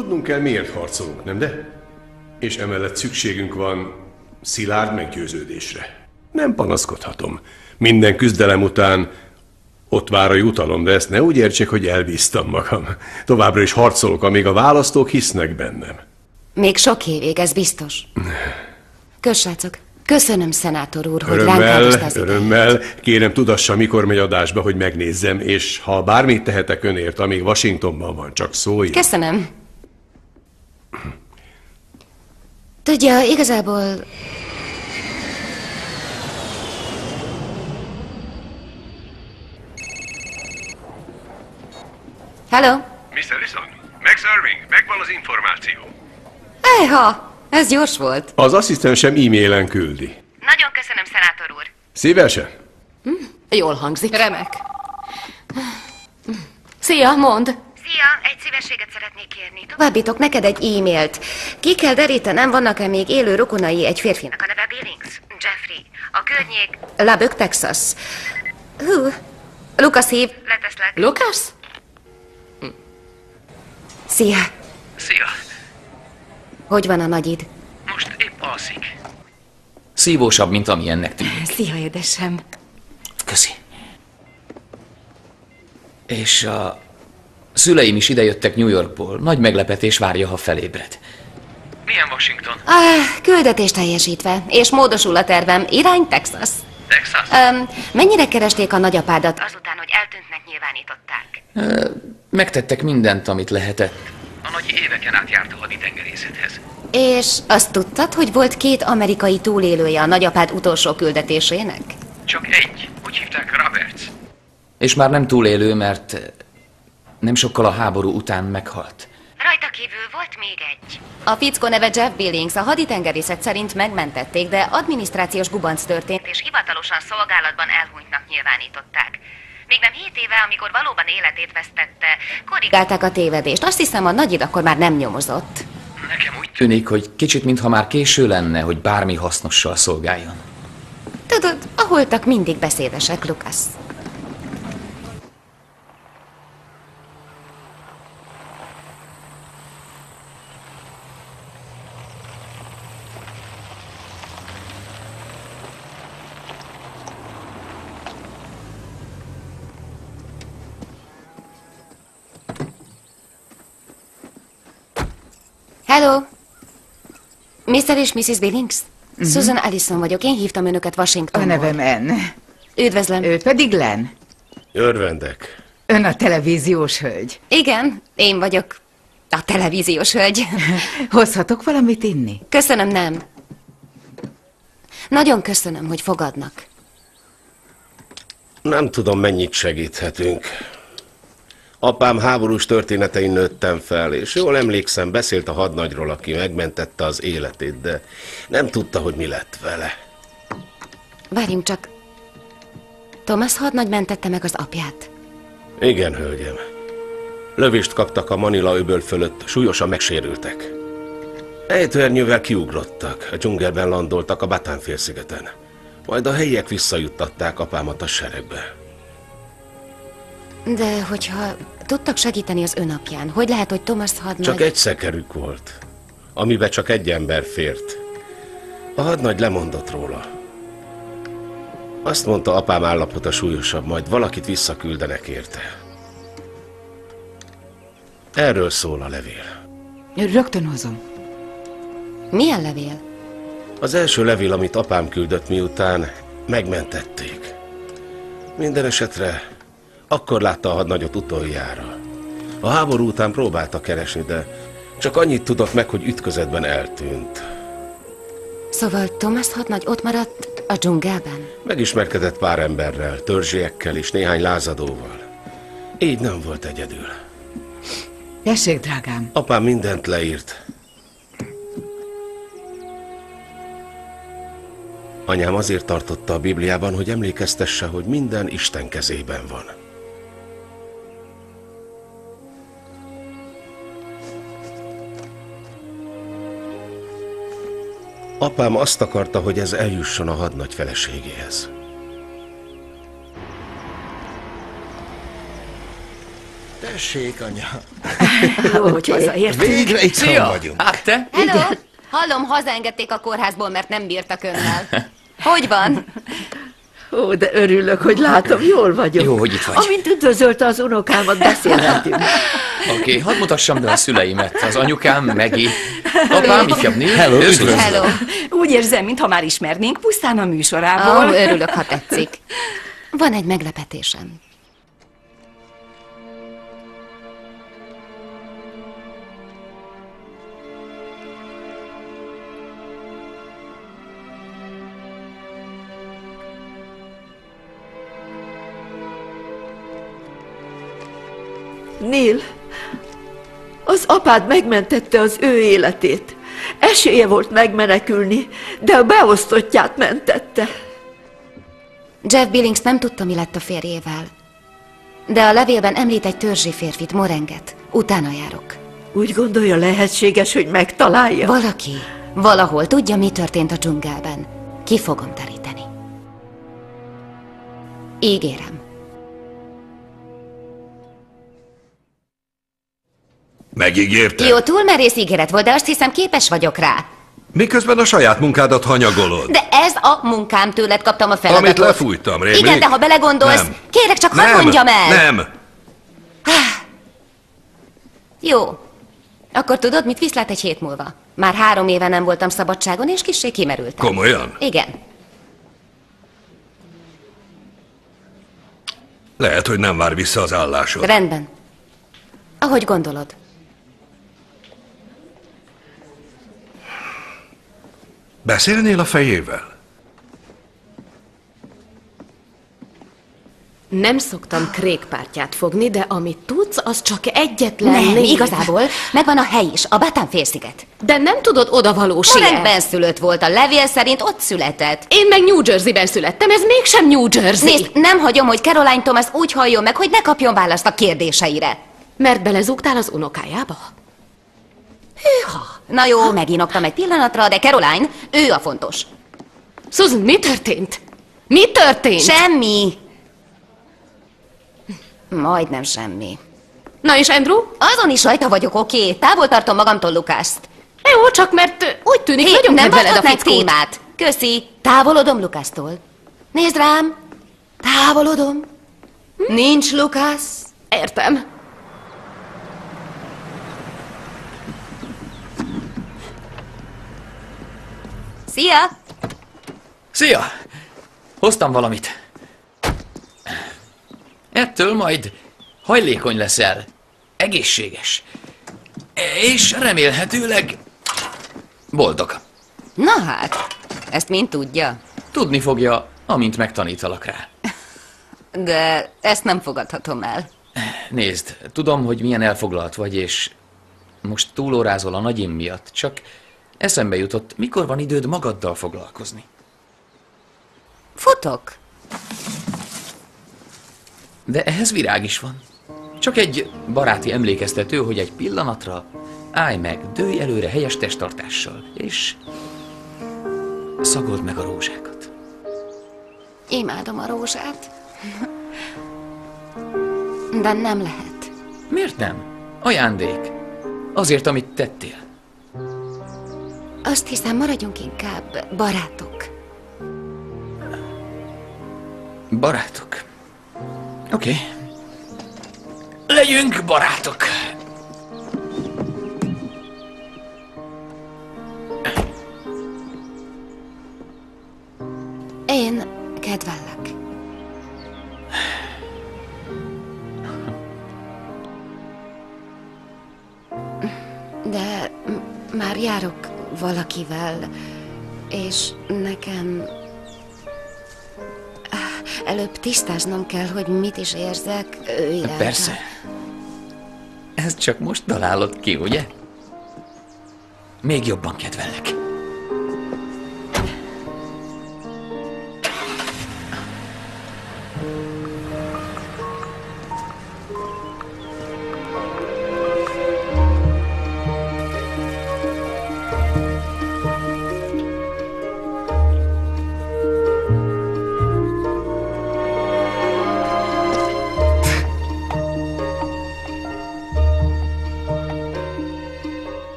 tudnunk kell, miért harcolunk, nem de? És emellett szükségünk van szilárd meggyőződésre. Nem panaszkodhatom. Minden küzdelem után ott vár a jutalom, de ezt ne úgy értsék, hogy elbíztam magam. Továbbra is harcolok, amíg a választók hisznek bennem. Még sok évig, ez biztos. Köszönjük. Köszönöm, szenátor úr, hogy ránk Örömmel, áldozta az örömmel. Kérem, tudassa, mikor megy adásba, hogy megnézzem, és ha bármit tehetek önért, amíg Washingtonban van, csak szólj. Köszönöm. Tudja, igazából... Hello? miszter Ellison, Max Irving, megvan az információ. Ejha, ez gyors volt. Az asszisztensem e-mailen küldi. Nagyon köszönöm, szenátor úr. Szívesen. Hm? Jól hangzik. Remek. Szia, mondd! Szia, egy szívességet szeretnék kérni. Továbbítok neked egy e-mailt. Ki kell derítenem, vannak-e még élő rokonai egy férfinak? A neve Billings, Jeffrey. A környék... Lubbock, Texas. Hú, Lucas hív. Leteszlek. Lucas? Szia. Szia! Hogy van a nagyid? Most épp alszik. Szívósabb, mint amilyennek tűnik. Szia, édesem. Köszi. És a szüleim is idejöttek New Yorkból. Nagy meglepetés várja, ha felébred. Milyen Washington? Ah, küldetés teljesítve, és módosul a tervem. Irány Texas. Texas? Um, mennyire keresték a nagyapádat? Azután, hogy eltűntnek, nyilvánították. Ö, megtettek mindent, amit lehetett. A nagy éveken át járt a haditengerészethez. És azt tudtad, hogy volt két amerikai túlélője a nagyapád utolsó küldetésének? Csak egy. Úgy hívták, Roberts. És már nem túlélő, mert nem sokkal a háború után meghalt. Rajta kívül volt még egy. A fickó neve Jeff Billings, a haditengerészet szerint megmentették, de adminisztrációs gubanc történt, És hivatalosan szolgálatban elhunytnak nyilvánították. Még nem hét éve, amikor valóban életét vesztette, korrigálták a tévedést. Azt hiszem, a nagyid akkor már nem nyomozott. Nekem úgy Tűnik, hogy kicsit mintha már késő lenne, hogy bármi hasznossal szolgáljon. Tudod, a holtak mindig beszédesek, Lucas. Hello! miszter és missus Billings? Mhm. Susan Allison vagyok, én hívtam önöket A Washingtonból. nevem Ann. Üdvözlöm. Ő pedig Len. Örvendek. Ön a televíziós hölgy. Igen, én vagyok a televíziós hölgy. Hozhatok valamit inni? Köszönöm, nem. Nagyon köszönöm, hogy fogadnak. Nem tudom, mennyit segíthetünk. Apám háborús történetein nőttem fel, és jól emlékszem, beszélt a hadnagyról, aki megmentette az életét, de nem tudta, hogy mi lett vele. Várjunk csak. Thomas hadnagy mentette meg az apját. Igen, hölgyem. Lövést kaptak a Manila öböl fölött, súlyosan megsérültek. Ejtőernyővel kiugrottak, a dzsungelben landoltak a Bataan-félszigeten. Majd a helyiek visszajuttatták apámat a seregbe. De hogyha tudtak segíteni az ön apján, hogy lehet, hogy Thomas hadnagy... Csak egy szekerük volt, amiben csak egy ember fért. A hadnagy lemondott róla. Azt mondta, apám állapota súlyosabb, majd valakit visszaküldenek érte. Erről szól a levél. Rögtön hozom. Milyen levél? Az első levél, amit apám küldött, miután megmentették. Minden esetre akkor látta a hadnagyot utoljára. A háború után próbálta keresni, de csak annyit tudott meg, hogy ütközetben eltűnt. Szóval Thomas hadnagy ott maradt a dzsungelben? Megismerkedett pár emberrel, törzsiekkel és néhány lázadóval. Így nem volt egyedül. Tessék, drágám. Apám mindent leírt. Anyám azért tartotta a Bibliában, hogy emlékeztesse, hogy minden Isten kezében van. Apám azt akarta, hogy ez eljusson a hadnagy feleségéhez. Tessék, anya. Jó, hogy hazaértünk. Végre itt Szia! vagyunk. Hát te? Hello! Hallom, hazaengedték a kórházból, mert nem bírtak önnel. Hogy van? Ó, de örülök, hogy látom, jól vagyok. Jó, hogy itt vagy. Amint üdvözölte az unokámat, beszélhetünk. Oké, okay, hadd mutassam be a szüleimet. Az anyukám, Megi. Apám, ifjabb Neil. Hello, üdvözlöm. Hello. Úgy érzem, mintha már ismernénk pusztán a műsorából. Ó, örülök, ha tetszik. Van egy meglepetésem. Neil, az apád megmentette az ő életét. Esélye volt megmenekülni, de a beosztottját mentette. Jeff Billings nem tudta, mi lett a férjével. De a levélben említ egy törzsi férfit, Morenget. Utána járok. Úgy gondolja, lehetséges, hogy megtalálja? Valaki, valahol tudja, mi történt a dzsungelben. Ki fogom teríteni. Ígérem. Megígérte? Jó, túl merész ígéret volt, de azt hiszem képes vagyok rá. Miközben a saját munkádat hanyagolod. De ez a munkám, tőled kaptam a feladatot. Amit lefújtam, rémlik? Igen, de ha belegondolsz, Nem. kérek, csak hadd Nem, mondjam el. nem. Jó. Akkor tudod, mit viszlát egy hét múlva? Már három éve nem voltam szabadságon, és kissé kimerültem. Komolyan? Igen. Lehet, hogy nem vár vissza az állásod. Rendben. Ahogy gondolod. Beszélnél a fejével? Nem szoktam Craig pártját fogni, de amit tudsz, az csak egyetlen Nem, név. igazából megvan a hely is, a Batham félsziget. De nem tudod odavalósi. Morenkben szülött volt, a levél szerint ott született. Én meg New Jersey-ben születtem, ez mégsem New Jersey. Nézd, nem hagyom, hogy Caroline Thomas úgy halljon meg, hogy ne kapjon választ a kérdéseire. Mert belezúgtál az unokájába? Hűha. Na jó, meginoktam egy pillanatra, de Caroline, ő a fontos. Susan, mi történt? Mi történt? Semmi. Majdnem semmi. Na és Andrew? Azon is rajta vagyok, oké. Okay. Távol tartom magamtól Lukászt. Jó, csak mert úgy tűnik, Hé, nagyon nem kedveled a válthatnánk fickót. témát. Köszi. Távolodom Lukástól. Nézd rám. Távolodom. Hm? Nincs Lukász. Értem. Szia! Szia! Hoztam valamit. Ettől majd hajlékony leszel. Egészséges. És remélhetőleg boldog. Na hát, ezt mind tudja. Tudni fogja, amint megtanítalak rá. De ezt nem fogadhatom el. Nézd, tudom, hogy milyen elfoglalt vagy, és most túlórázol a nagyim miatt, csak eszembe jutott, mikor van időd magaddal foglalkozni. Futok. De ehhez virág is van. Csak egy baráti emlékeztető, hogy egy pillanatra állj meg, dőlj előre helyes testtartással, és szagold meg a rózsákat. Imádom a rózsát. De nem lehet. Miért nem? Ajándék. Azért, amit tettél. Azt hiszem, maradjunk inkább barátok. Barátok. Oké. Okay. Legyünk barátok. Én kedvellek. De m- már járok valakivel, és nekem előbb tisztáznom kell, hogy mit is érzek ő iránta. Persze. Ezt csak most találod ki, ugye? Még jobban kedvellek.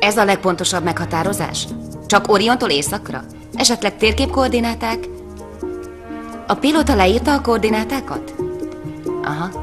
Ez a legpontosabb meghatározás? Csak Oriontól északra? Esetleg térképkoordináták? A pilóta leírta a koordinátákat? Aha.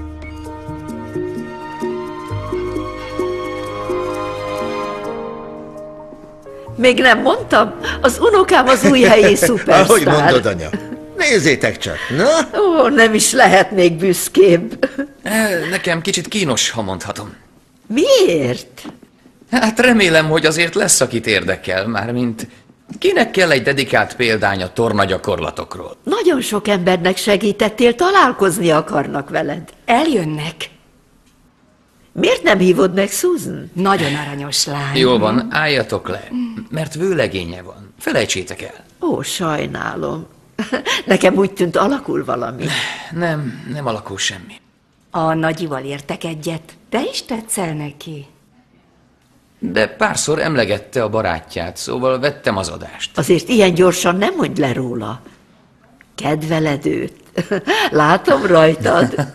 Még nem mondtam? Az unokám az új helyi szupersztár. Ahogy mondod, anya. Nézzétek csak, na? Ó, nem is lehetnék büszkébb. Nekem kicsit kínos, ha mondhatom. Miért? Hát remélem, hogy azért lesz, akit érdekel, mármint kinek kell egy dedikált példány a tornagyakorlatokról. Nagyon sok embernek segítettél, találkozni akarnak veled. Eljönnek. Miért nem hívod meg Susan? Nagyon aranyos lány. Jól van, álljatok le, mert vőlegénye van. Felejtsétek el. Ó, sajnálom. Nekem úgy tűnt, alakul valami. Nem, nem alakul semmi. A nagyival értek egyet. Te is tetszel neki. De párszor emlegette a barátját, szóval vettem az adást. Azért ilyen gyorsan nem mondj le róla. Kedveled őt. Látom rajtad.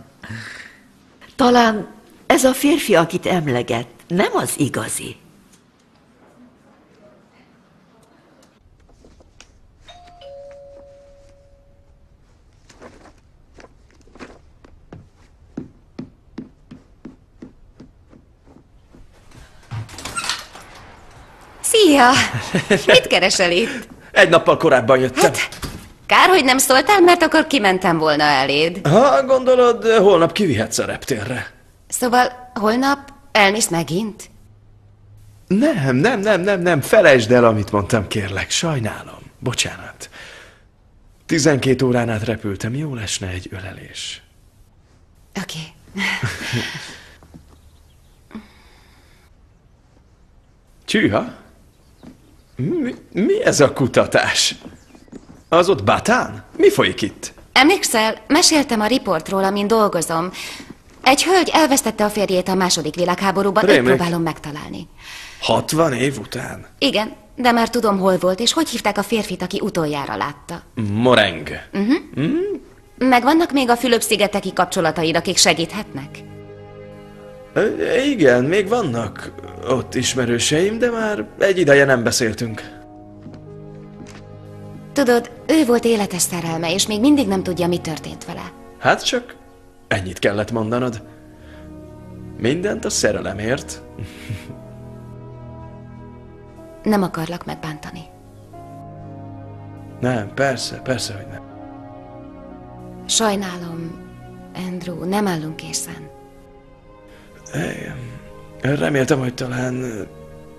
Talán ez a férfi, akit emleget, nem az igazi. Szia! Mit keresel itt? Egy nappal korábban jöttem. Hát, kár, hogy nem szóltál, mert akkor kimentem volna eléd. ha gondolod, holnap kivihetsz a reptérre. Szóval holnap elmész megint? Nem, nem, nem, nem, nem, felejtsd el, amit mondtam, kérlek, sajnálom. Bocsánat. Tizenkét órán át repültem, jól esne egy ölelés. Oké. Okay. Csűha? Mi, mi ez a kutatás? Az ott Batán? Mi folyik itt? Emlékszel, meséltem a riportról, amin dolgozom. Egy hölgy elvesztette a férjét a második világháborúban, őt Rémlik. próbálom megtalálni. Hatvan év után? Igen, de már tudom, hol volt, és hogy hívták a férfit, aki utoljára látta. Moreng. Uh-huh. Mm? Meg vannak még a Fülöp-szigeteki kapcsolataid, akik segíthetnek? Ö, igen, még vannak ott ismerőseim, de már egy ideje nem beszéltünk. Tudod, ő volt életes szerelme, és még mindig nem tudja, mi történt vele. Hát csak ennyit kellett mondanod. Mindent a szerelemért. Nem akarlak megbántani. Nem, persze, persze, hogy nem. Sajnálom, Andrew, nem állunk készen. Igen. Reméltem, hogy talán...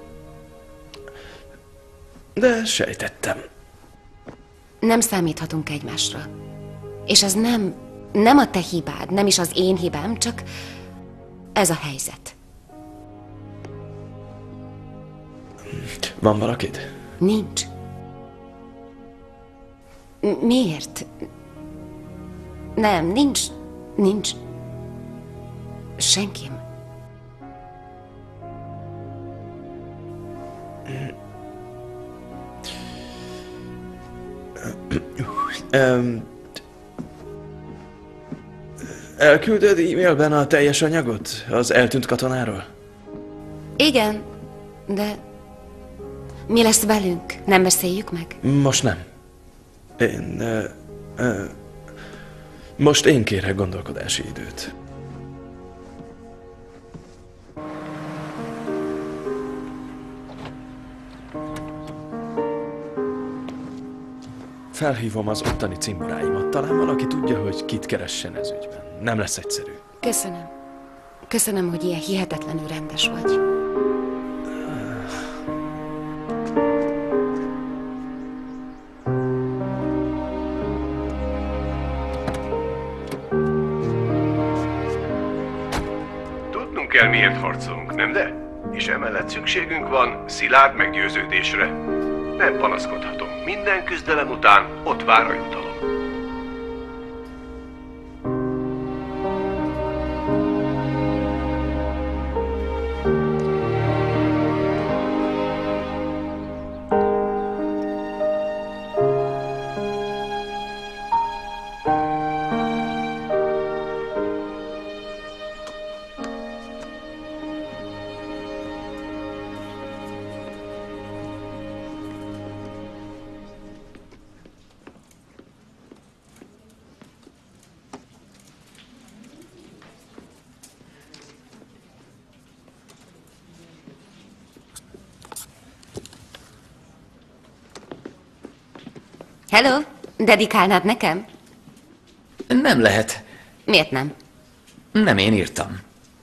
De sejtettem. Nem számíthatunk egymásra. És ez nem, nem a te hibád, nem is az én hibám, csak ez a helyzet. Van valakid? Nincs. M- miért? Nem, nincs, nincs senkim. Um, elküldöd e-mailben a teljes anyagot az eltűnt katonáról? Igen, de mi lesz velünk? Nem beszéljük meg? Most nem. Én... Uh, uh, most én kérek gondolkodási időt. Felhívom az ottani cimboráimat. Talán valaki tudja, hogy kit keressen ez ügyben. Nem lesz egyszerű. Köszönöm. Köszönöm, hogy ilyen hihetetlenül rendes vagy. Tudnunk kell, miért harcolunk, nem de? És emellett szükségünk van szilárd meggyőződésre. Nem panaszkodhatom. Minden küzdelem után ott vár a jutalom. Hello, dedikálnád nekem? Nem lehet. Miért nem? Nem én írtam.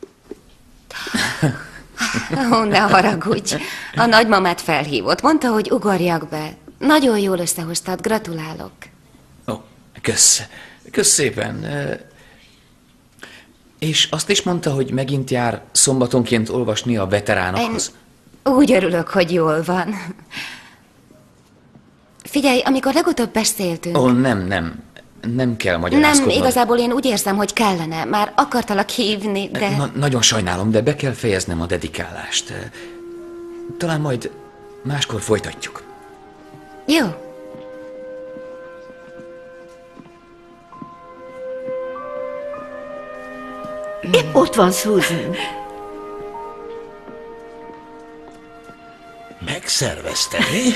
Ó, ne haragudj. A nagymamát felhívott, mondta, hogy ugorjak be. Nagyon jól összehoztad, gratulálok. Ó, kösz. Kösz szépen. És azt is mondta, hogy megint jár szombatonként olvasni a veteránokhoz. Én úgy örülök, hogy jól van. Figyelj, amikor legutóbb beszéltünk... Ó, nem, nem. Nem kell magyarázkodnod. Nem, igazából én úgy érzem, hogy kellene. Már akartalak hívni, de... Na, nagyon sajnálom, de be kell fejeznem a dedikálást. Talán majd máskor folytatjuk. Jó. Épp ott van Susan. Megszervezte, mi?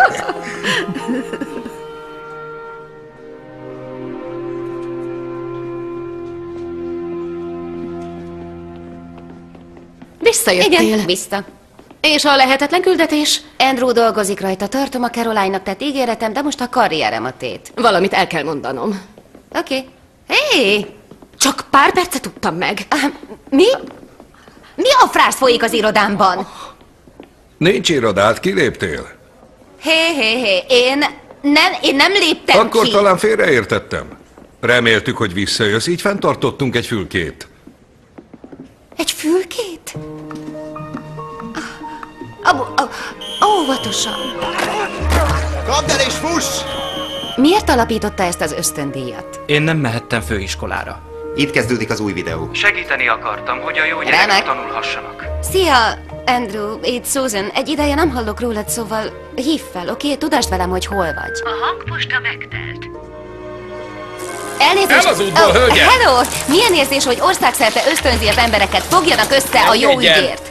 Visszajöttél? Igen, vissza. És a lehetetlen küldetés? Andrew dolgozik rajta, tartom a Caroline-nak tett ígéretem, de most a karrierem a tét. Valamit el kell mondanom. Oké. Okay. Hé! Hey! Csak pár percet tudtam meg. Uh, mi? Mi a frász folyik az irodámban? Nincs irodát, kiléptél? Hé, hé, hé, én nem, én nem léptem Akkor ki. talán félreértettem. Reméltük, hogy visszajössz, így fenntartottunk egy fülkét. Egy fülkét? Abu, abu, óvatosan. Kapd el és fuss! Miért alapította ezt az ösztöndíjat? Én nem mehettem főiskolára. Itt kezdődik az új videó. Segíteni akartam, hogy a jó Remek. gyerekek tanulhassanak. Szia, Andrew, itt Susan. Egy ideje nem hallok rólad, szóval hívd fel, oké? Okay? Tudasd velem, hogy hol vagy. A hangposta megtelt. Elnézést! El az útból, oh, hölgyek! Hello! Milyen érzés, hogy országszerte ösztönzi az embereket, fogjanak össze a jó Engedjen! ügyért?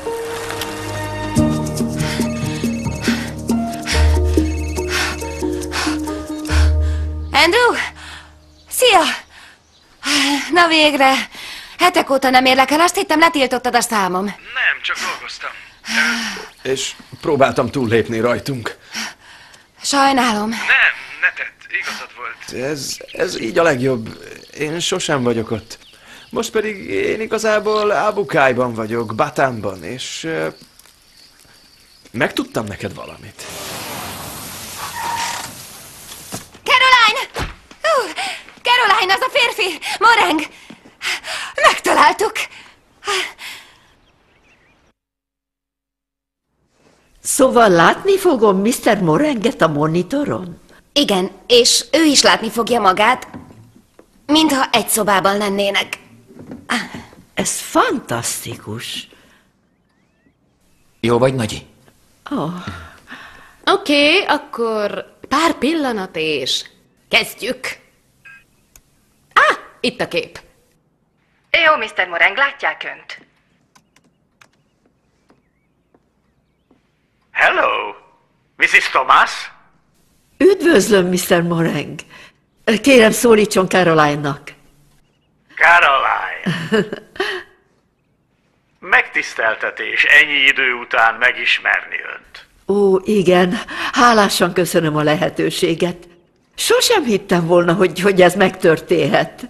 Andrew! Szia! Na végre! Hetek óta nem érlek el, azt hittem letiltottad a számom. Nem, csak dolgoztam. És próbáltam túllépni rajtunk. Sajnálom. Nem, ne tedd, igazad volt. Ez, ez így a legjobb. Én sosem vagyok ott. Most pedig én igazából Abukájban vagyok, Batamban, és... Uh, megtudtam neked valamit. Caroline! Uh, Caroline, az a férfi! Moreng! Megtaláltuk! Szóval látni fogom miszter Morenget a monitoron? Igen, és ő is látni fogja magát, mintha egy szobában lennének. Ez fantasztikus. Jó vagy, Nagyi? Oh. Oké, okay, akkor pár pillanat és kezdjük. Ah, itt a kép. Jó, miszter Moreng, látják önt. Hello, missus Thomas? Üdvözlöm, miszter Moreng. Kérem, szólítson Caroline-nak. Caroline. Megtiszteltetés ennyi idő után megismerni önt. Ó, igen, hálásan köszönöm a lehetőséget. Sosem hittem volna, hogy, hogy ez megtörténhet.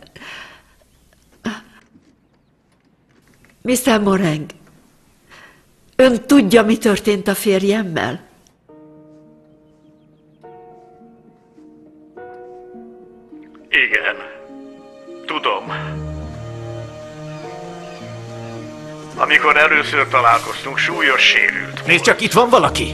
miszter Moreng, ön tudja, mi történt a férjemmel? Igen, tudom. Amikor először találkoztunk, súlyos sérült. Nézd csak, itt van valaki!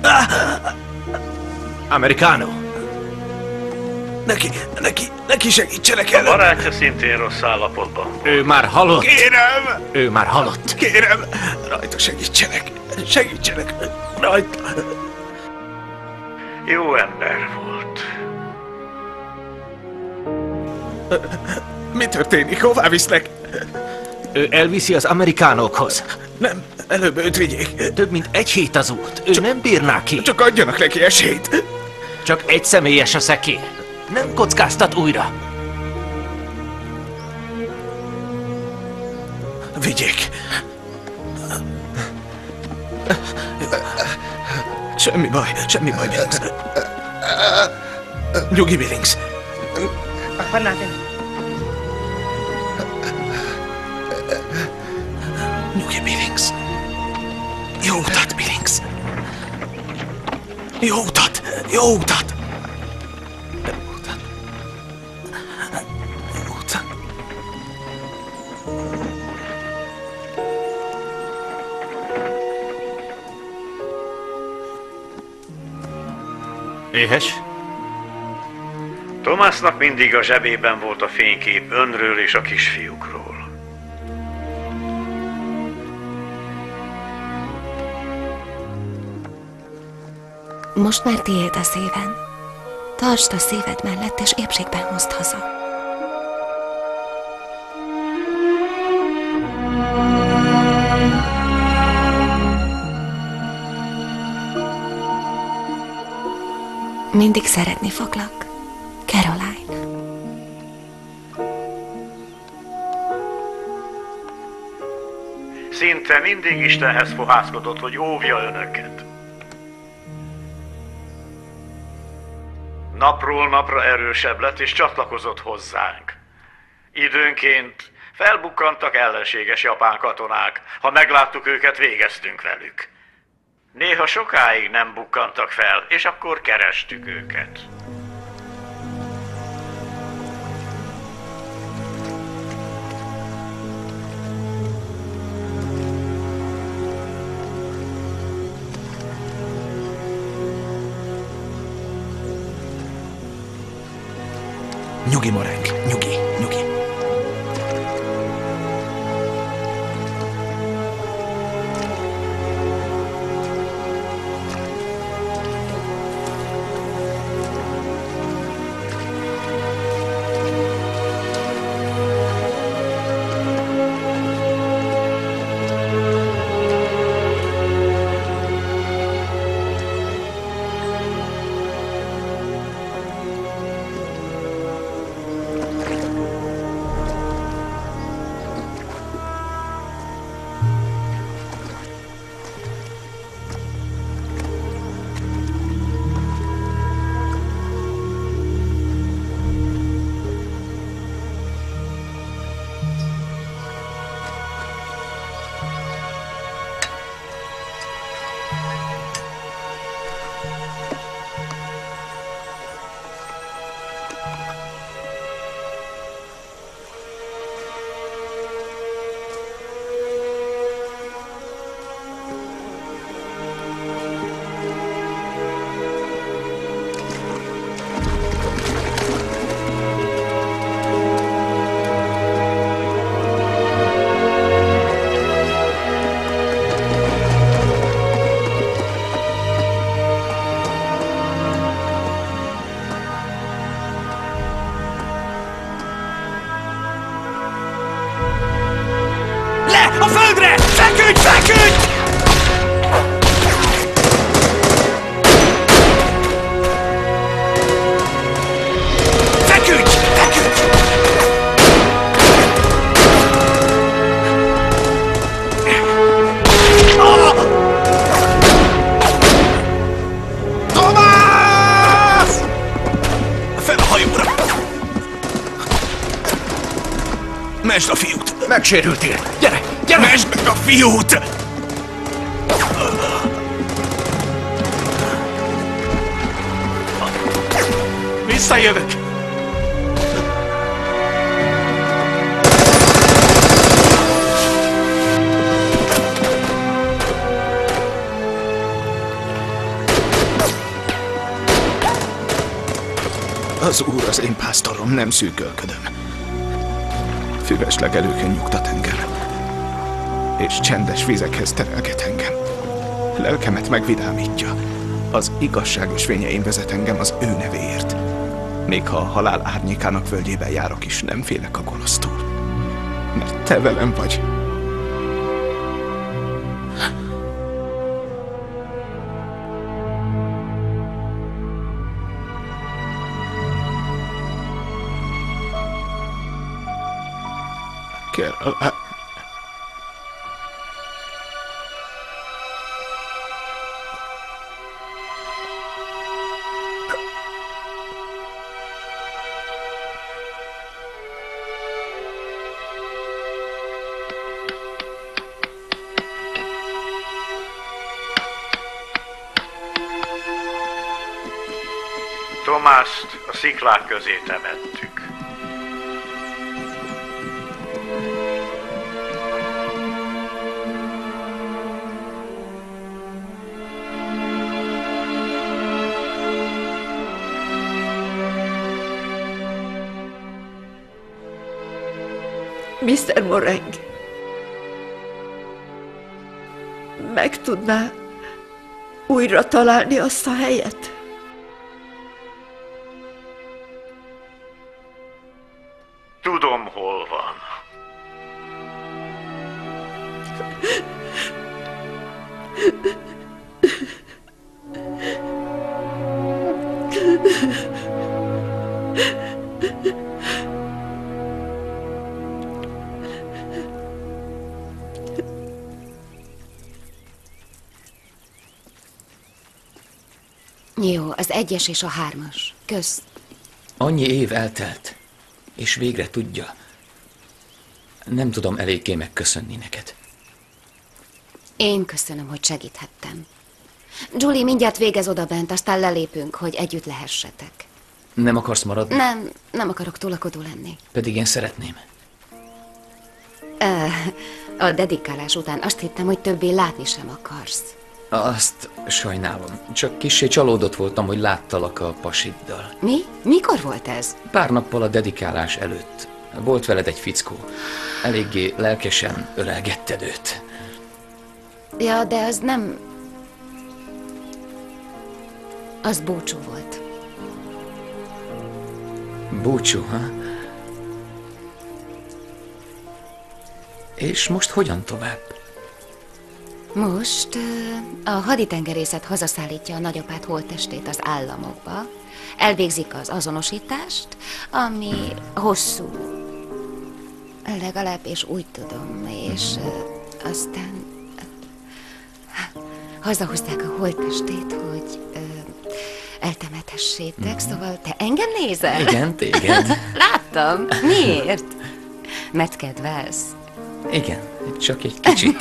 Americano! Neki, neki, neki segítsenek A el! barátja szintén rossz állapotban volt. Ő már halott! Kérem! Ő már halott! Kérem! Rajta segítsenek! Segítsenek! Rajta! Jó ember volt. Mi történik? Hová visznek? Ő elviszi az amerikánokhoz. Nem, előbb őt vigyék. Több mint egy hét az út. Ő csak, nem bírná ki. Csak adjanak neki esélyt. Csak egy személyes a szekér. Nem kockáztat újra. Vigyék. Semmi baj, semmi baj. Nyugi, Billings. Nyugi, Billings. Jó utat, Billings. Jó utat, jó utat. Éhes? Thomasnak mindig a zsebében volt a fénykép önről és a kisfiúkról. Most már tiéd a szívem. Tartsd a szíved mellett, és épségben hozd haza. Mindig szeretni foglak, Caroline. Szinte mindig Istenhez fohászkodott, hogy óvja önöket. Napról napra erősebb lett és csatlakozott hozzánk. Időnként felbukkantak ellenséges japán katonák. Ha megláttuk őket, végeztünk velük. Néha sokáig nem bukkantak fel, és akkor kerestük őket. Nyugi, Moreng, nyugi, nyugi. A földre! Feküdj, feküdj! Feküdj, feküdj! Ah! Tomás! Fel a hajóra! Mesd a fiút! Megsérültél! Gyere! Gyere! Mesd meg a fiút! Visszajövök! Az Úr az én pásztorom, nem szűkölködöm. Füves legelőkön nyugtat engem, és csendes vizekhez terelget engem. Lelkemet megvidámítja. Az igazságos fényein vezet engem az ő nevéért. Még ha a halál árnyékának völgyében járok is, nem félek a gonosztól. Mert te velem vagy. Caroline. Tomászt a sziklák közé temettük. miszter Moreng, meg tudná újra találni azt a helyet? Tudom, hol van. Jó, az egyes és a hármas. Kösz. Annyi év eltelt, és végre tudja. Nem tudom eléggé megköszönni neked. Én köszönöm, hogy segíthettem. Julie mindjárt végez odabent, aztán lelépünk, hogy együtt lehessetek. Nem akarsz maradni? Nem, nem akarok tolakodó lenni. Pedig én szeretném. A dedikálás után azt hittem, hogy többé látni sem akarsz. Azt sajnálom. Csak kissé csalódott voltam, hogy láttalak a pasiddal. Mi? Mikor volt ez? Pár nappal a dedikálás előtt. Volt veled egy fickó. Eléggé lelkesen ölelgetted őt. Ja, de az nem... Az búcsú volt. Búcsú, ha? És most hogyan tovább? Most a haditengerészet hazaszállítja a nagyapát holttestét az államokba, elvégzik az azonosítást, ami hosszú, legalább, és úgy tudom, és aztán hazahozták a holttestét, hogy eltemethessétek, mm. Szóval te engem nézel? Igen, téged. Láttam. Miért? Mert kedvelsz. Igen, csak egy kicsit.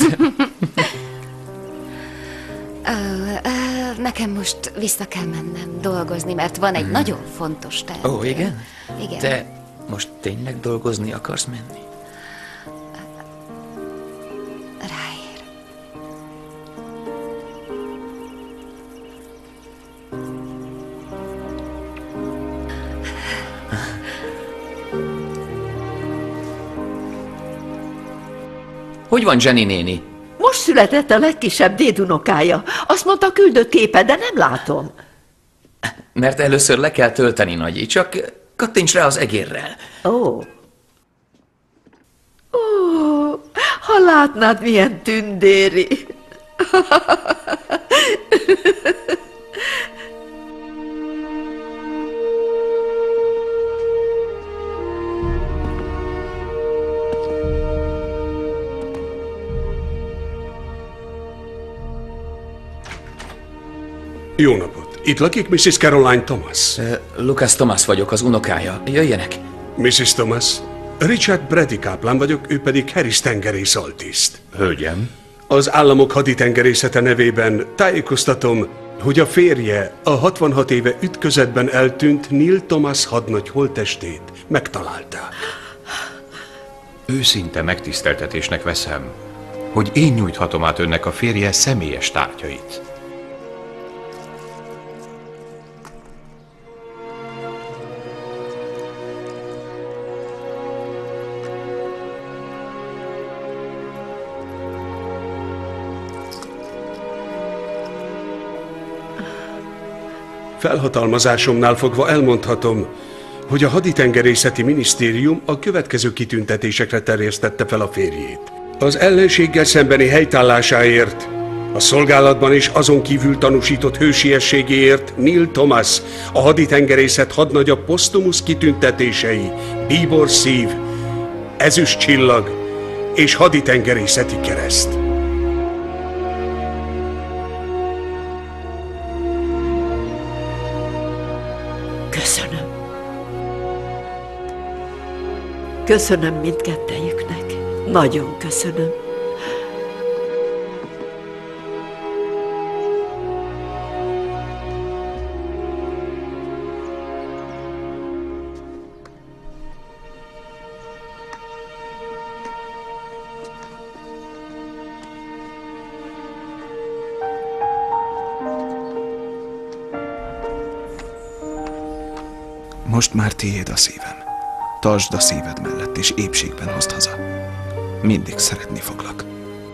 Uh, uh, nekem most vissza kell mennem dolgozni, mert van egy hmm. nagyon fontos terv. Ó, igen? Igen. Te most tényleg dolgozni akarsz menni? Ráér. Hogy van Jenny néni? Most született a legkisebb dédunokája. Azt mondta, küldött képet, de nem látom. Mert először le kell tölteni, nagyi, csak kattints rá az egérrel. Ó. Ó, ha látnád, milyen tündéri. Jó napot! Itt lakik missus Caroline Thomas? Uh, Lucas Thomas vagyok, az unokája. Jöjjenek! missus Thomas, Richard Brady káplán vagyok, ő pedig Harris tengerész altiszt. Hölgyem? Az államok haditengerészete nevében tájékoztatom, hogy a férje a hatvanhat éve ütközetben eltűnt Neil Thomas hadnagy holttestét megtalálta. Őszinte megtiszteltetésnek veszem, hogy én nyújthatom át önnek a férje személyes tárgyait. Felhatalmazásomnál fogva elmondhatom, hogy a haditengerészeti minisztérium a következő kitüntetésekre terjesztette fel a férjét. Az ellenséggel szembeni helytállásáért, a szolgálatban és azon kívül tanúsított hősiességéért Neil Thomas, a haditengerészet hadnagya posztumusz kitüntetései, bíbor szív, ezüst csillag és haditengerészeti kereszt. Köszönöm. Köszönöm mindkettejüknek. Nagyon köszönöm. Most már tiéd a szívem. Tartsd a szíved mellett, és épségben hozd haza. Mindig szeretni foglak.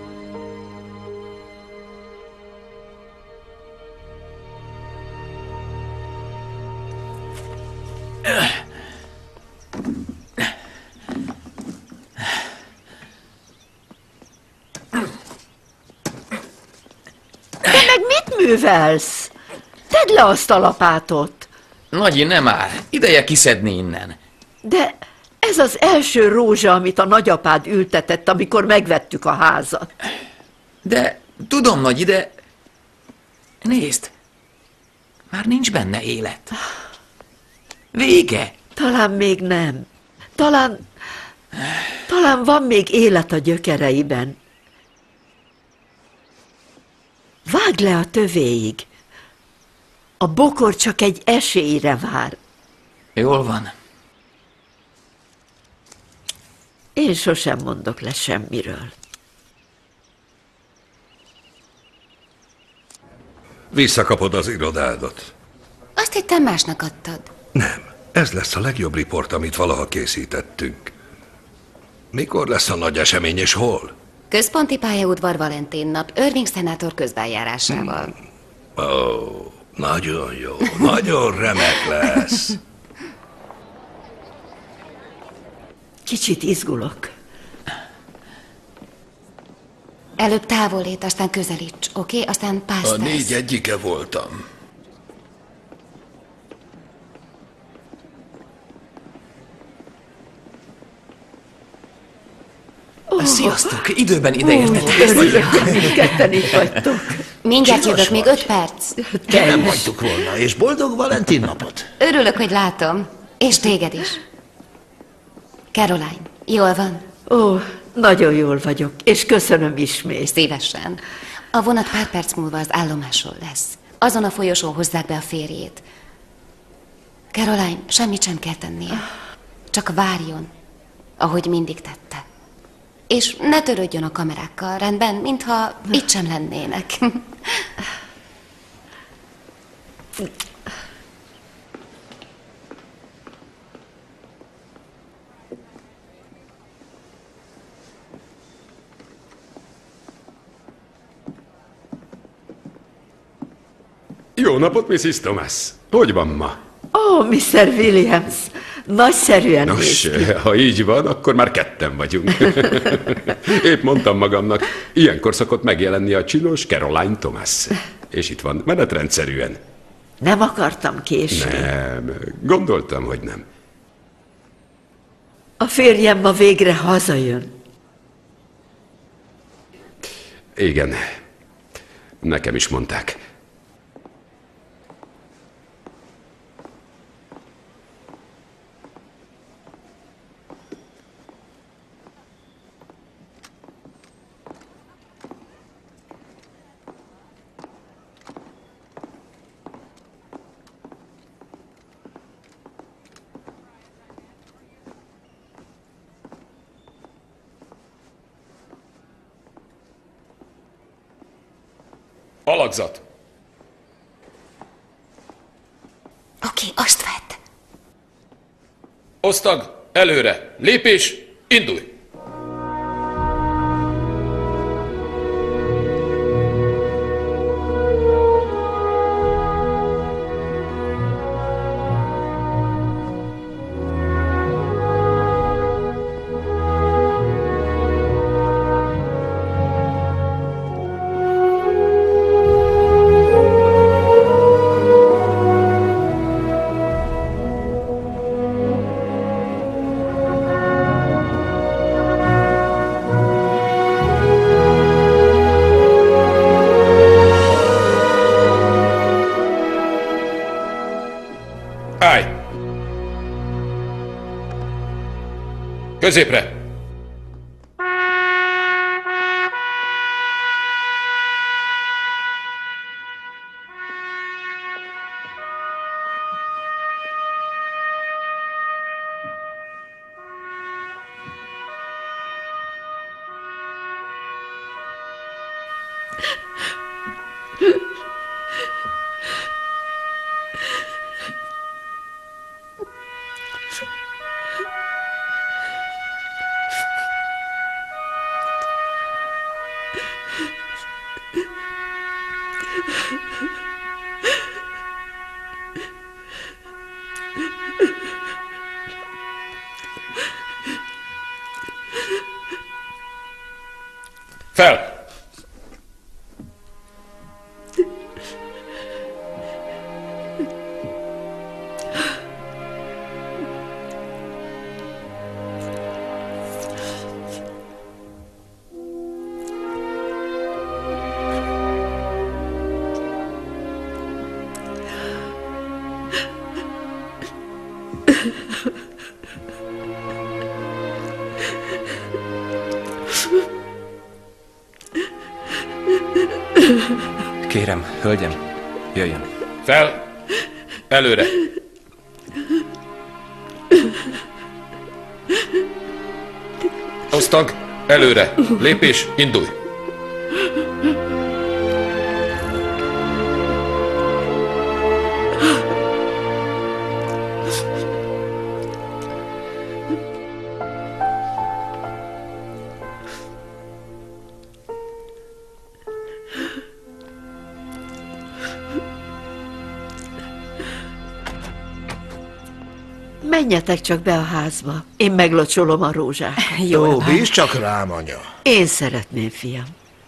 Te meg mit művelsz? Tedd le azt a lapátot! Nagyi, nem már. Ideje kiszedni innen. De ez az első rózsa, amit a nagyapád ültetett, amikor megvettük a házat. De tudom, Nagyi, de... Nézd! Már nincs benne élet. Vége! Talán még nem. Talán... Talán van még élet a gyökereiben. Vágd le a tövéig. A bokor csak egy esélyre vár. Jól van. Én sosem mondok le semmiről. Visszakapod az irodádat. Azt hittem másnak adtad. Nem, ez lesz a legjobb riport, amit valaha készítettünk. Mikor lesz a nagy esemény és hol? Központi pályaudvar Valentin nap, Irving szenátor közbenjárásával. Ó, oh, nagyon jó, nagyon remek lesz. Kicsit izgulok. Előbb távolít, aztán közelíts, oké? Okay? Aztán pásztesz. A négy egyike voltam. Oh. Sziasztok! Időben ideértetek. Örülök, hogy mindketten itt vagytok. Mindjárt jövök, még öt perc. Nem hagytuk volna, és boldog Valentin napot. Örülök, hogy látom. És téged is. Caroline, jól van? Ó, nagyon jól vagyok, és köszönöm ismét. Szívesen. A vonat pár perc múlva az állomáson lesz. Azon a folyosón hozzák be a férjét. Caroline, semmit sem kell tennie. Csak várjon, ahogy mindig tette. És ne törődjön a kamerákkal, rendben, mintha itt sem lennének. Jó napot, missus Thomas! Hogy van ma? Ó, oh, mister Williams, nagyszerűen Nos, néz ki. ha így van, akkor már ketten vagyunk. Épp mondtam magamnak, ilyenkor szokott megjelenni a csinos Caroline Thomas. És itt van, menetrendszerűen. Nem akartam késni. Nem, gondoltam, hogy nem. A férjem ma végre hazajön. Igen, nekem is mondták. Alakzat! Oké, okay, azt vedd. Osztag, előre! Lépés, indulj! Középre! Fel! Kérem, hölgyem, jöjjön. Fel! Előre! Osztag! Előre! Lépés! Indulj! Menjetek csak be a házba. Én meglocsolom a rózsát. Jó, bízz csak rám, anya. Én szeretném, fiam.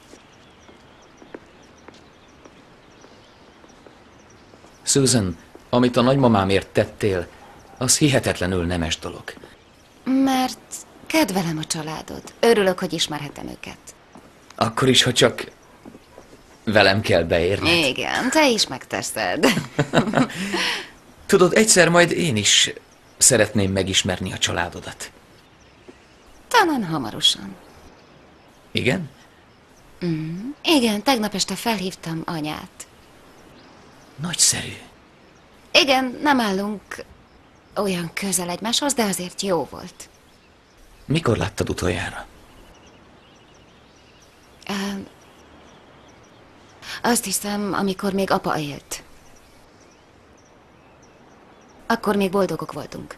Susan, amit a nagymamámért tettél, az hihetetlenül nemes dolog. Mert kedvelem a családod. Örülök, hogy ismerhetem őket. Akkor is, ha csak velem kell beérned. Igen, te is megteszed. Tudod, egyszer majd én is szeretném megismerni a családodat. Talán hamarosan. Igen? Mm, igen, tegnap este felhívtam anyát. Nagyszerű. Igen, nem állunk olyan közel egymáshoz, de azért jó volt. Mikor láttad utoljára? Uh, azt hiszem, amikor még apa élt. Akkor még boldogok voltunk.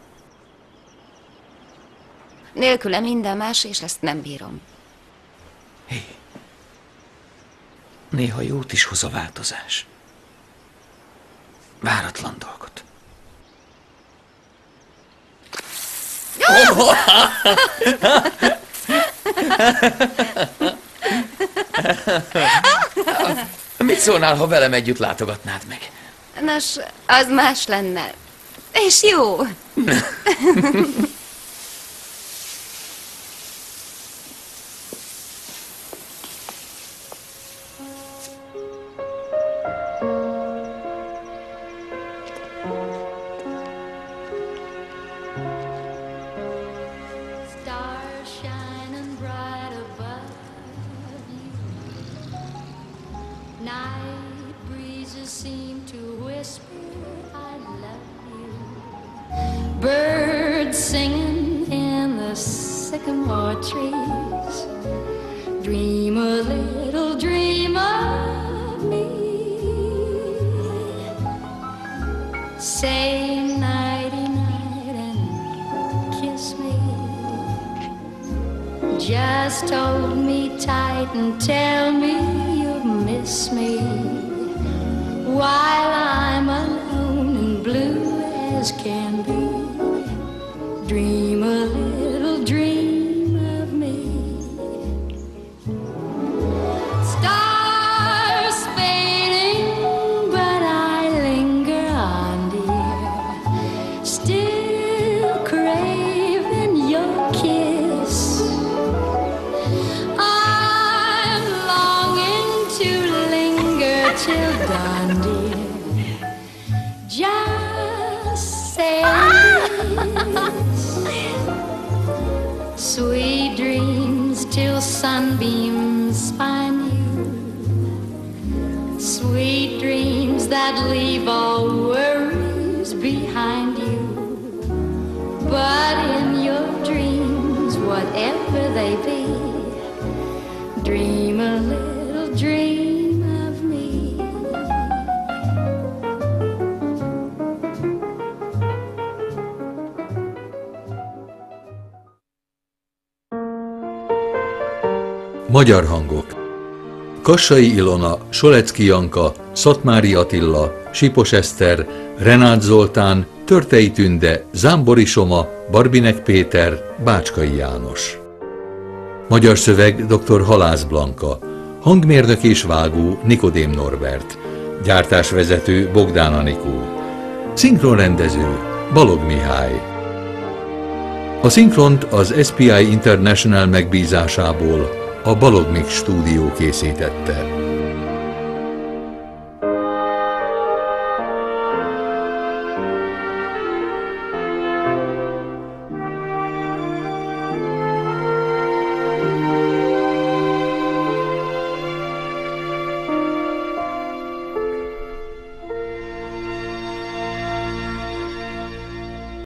Nélküle minden más, és ezt nem bírom. Hé, néha jót is hoz a változás. Váratlan dolgot. Oh! Mit szólnál, ha velem együtt látogatnád meg? Nos, az más lenne. És jó. Birds singing in the sycamore trees. Dream a little dream of me. Say nighty night and kiss me. Just hold me tight and tell me you miss me. While I'm alone and blue as can be. Dream a little dream of me. Stars fading, but I linger on, dear. Still craving your kiss. I'm longing to linger till dawn, dear. Just say sweet dreams till sunbeams find you. Sweet dreams that leave all worries behind you. But in your dreams, whatever they be, dream a little dream of me. Magyar hangok. Kassai Ilona, Solecki Janka, Szatmári Attila, Sipos Eszter, Renát Zoltán, Törtei Tünde, Zámbori Soma, Barbinek Péter, Bácskai János. Magyar szöveg dr. Halász Blanka, hangmérnök és vágó Nikodém Norbert, gyártásvezető Bogdán Anikó, szinkronrendező Balog Mihály. A szinkront az es pé i International megbízásából a Balog Mix stúdió készítette.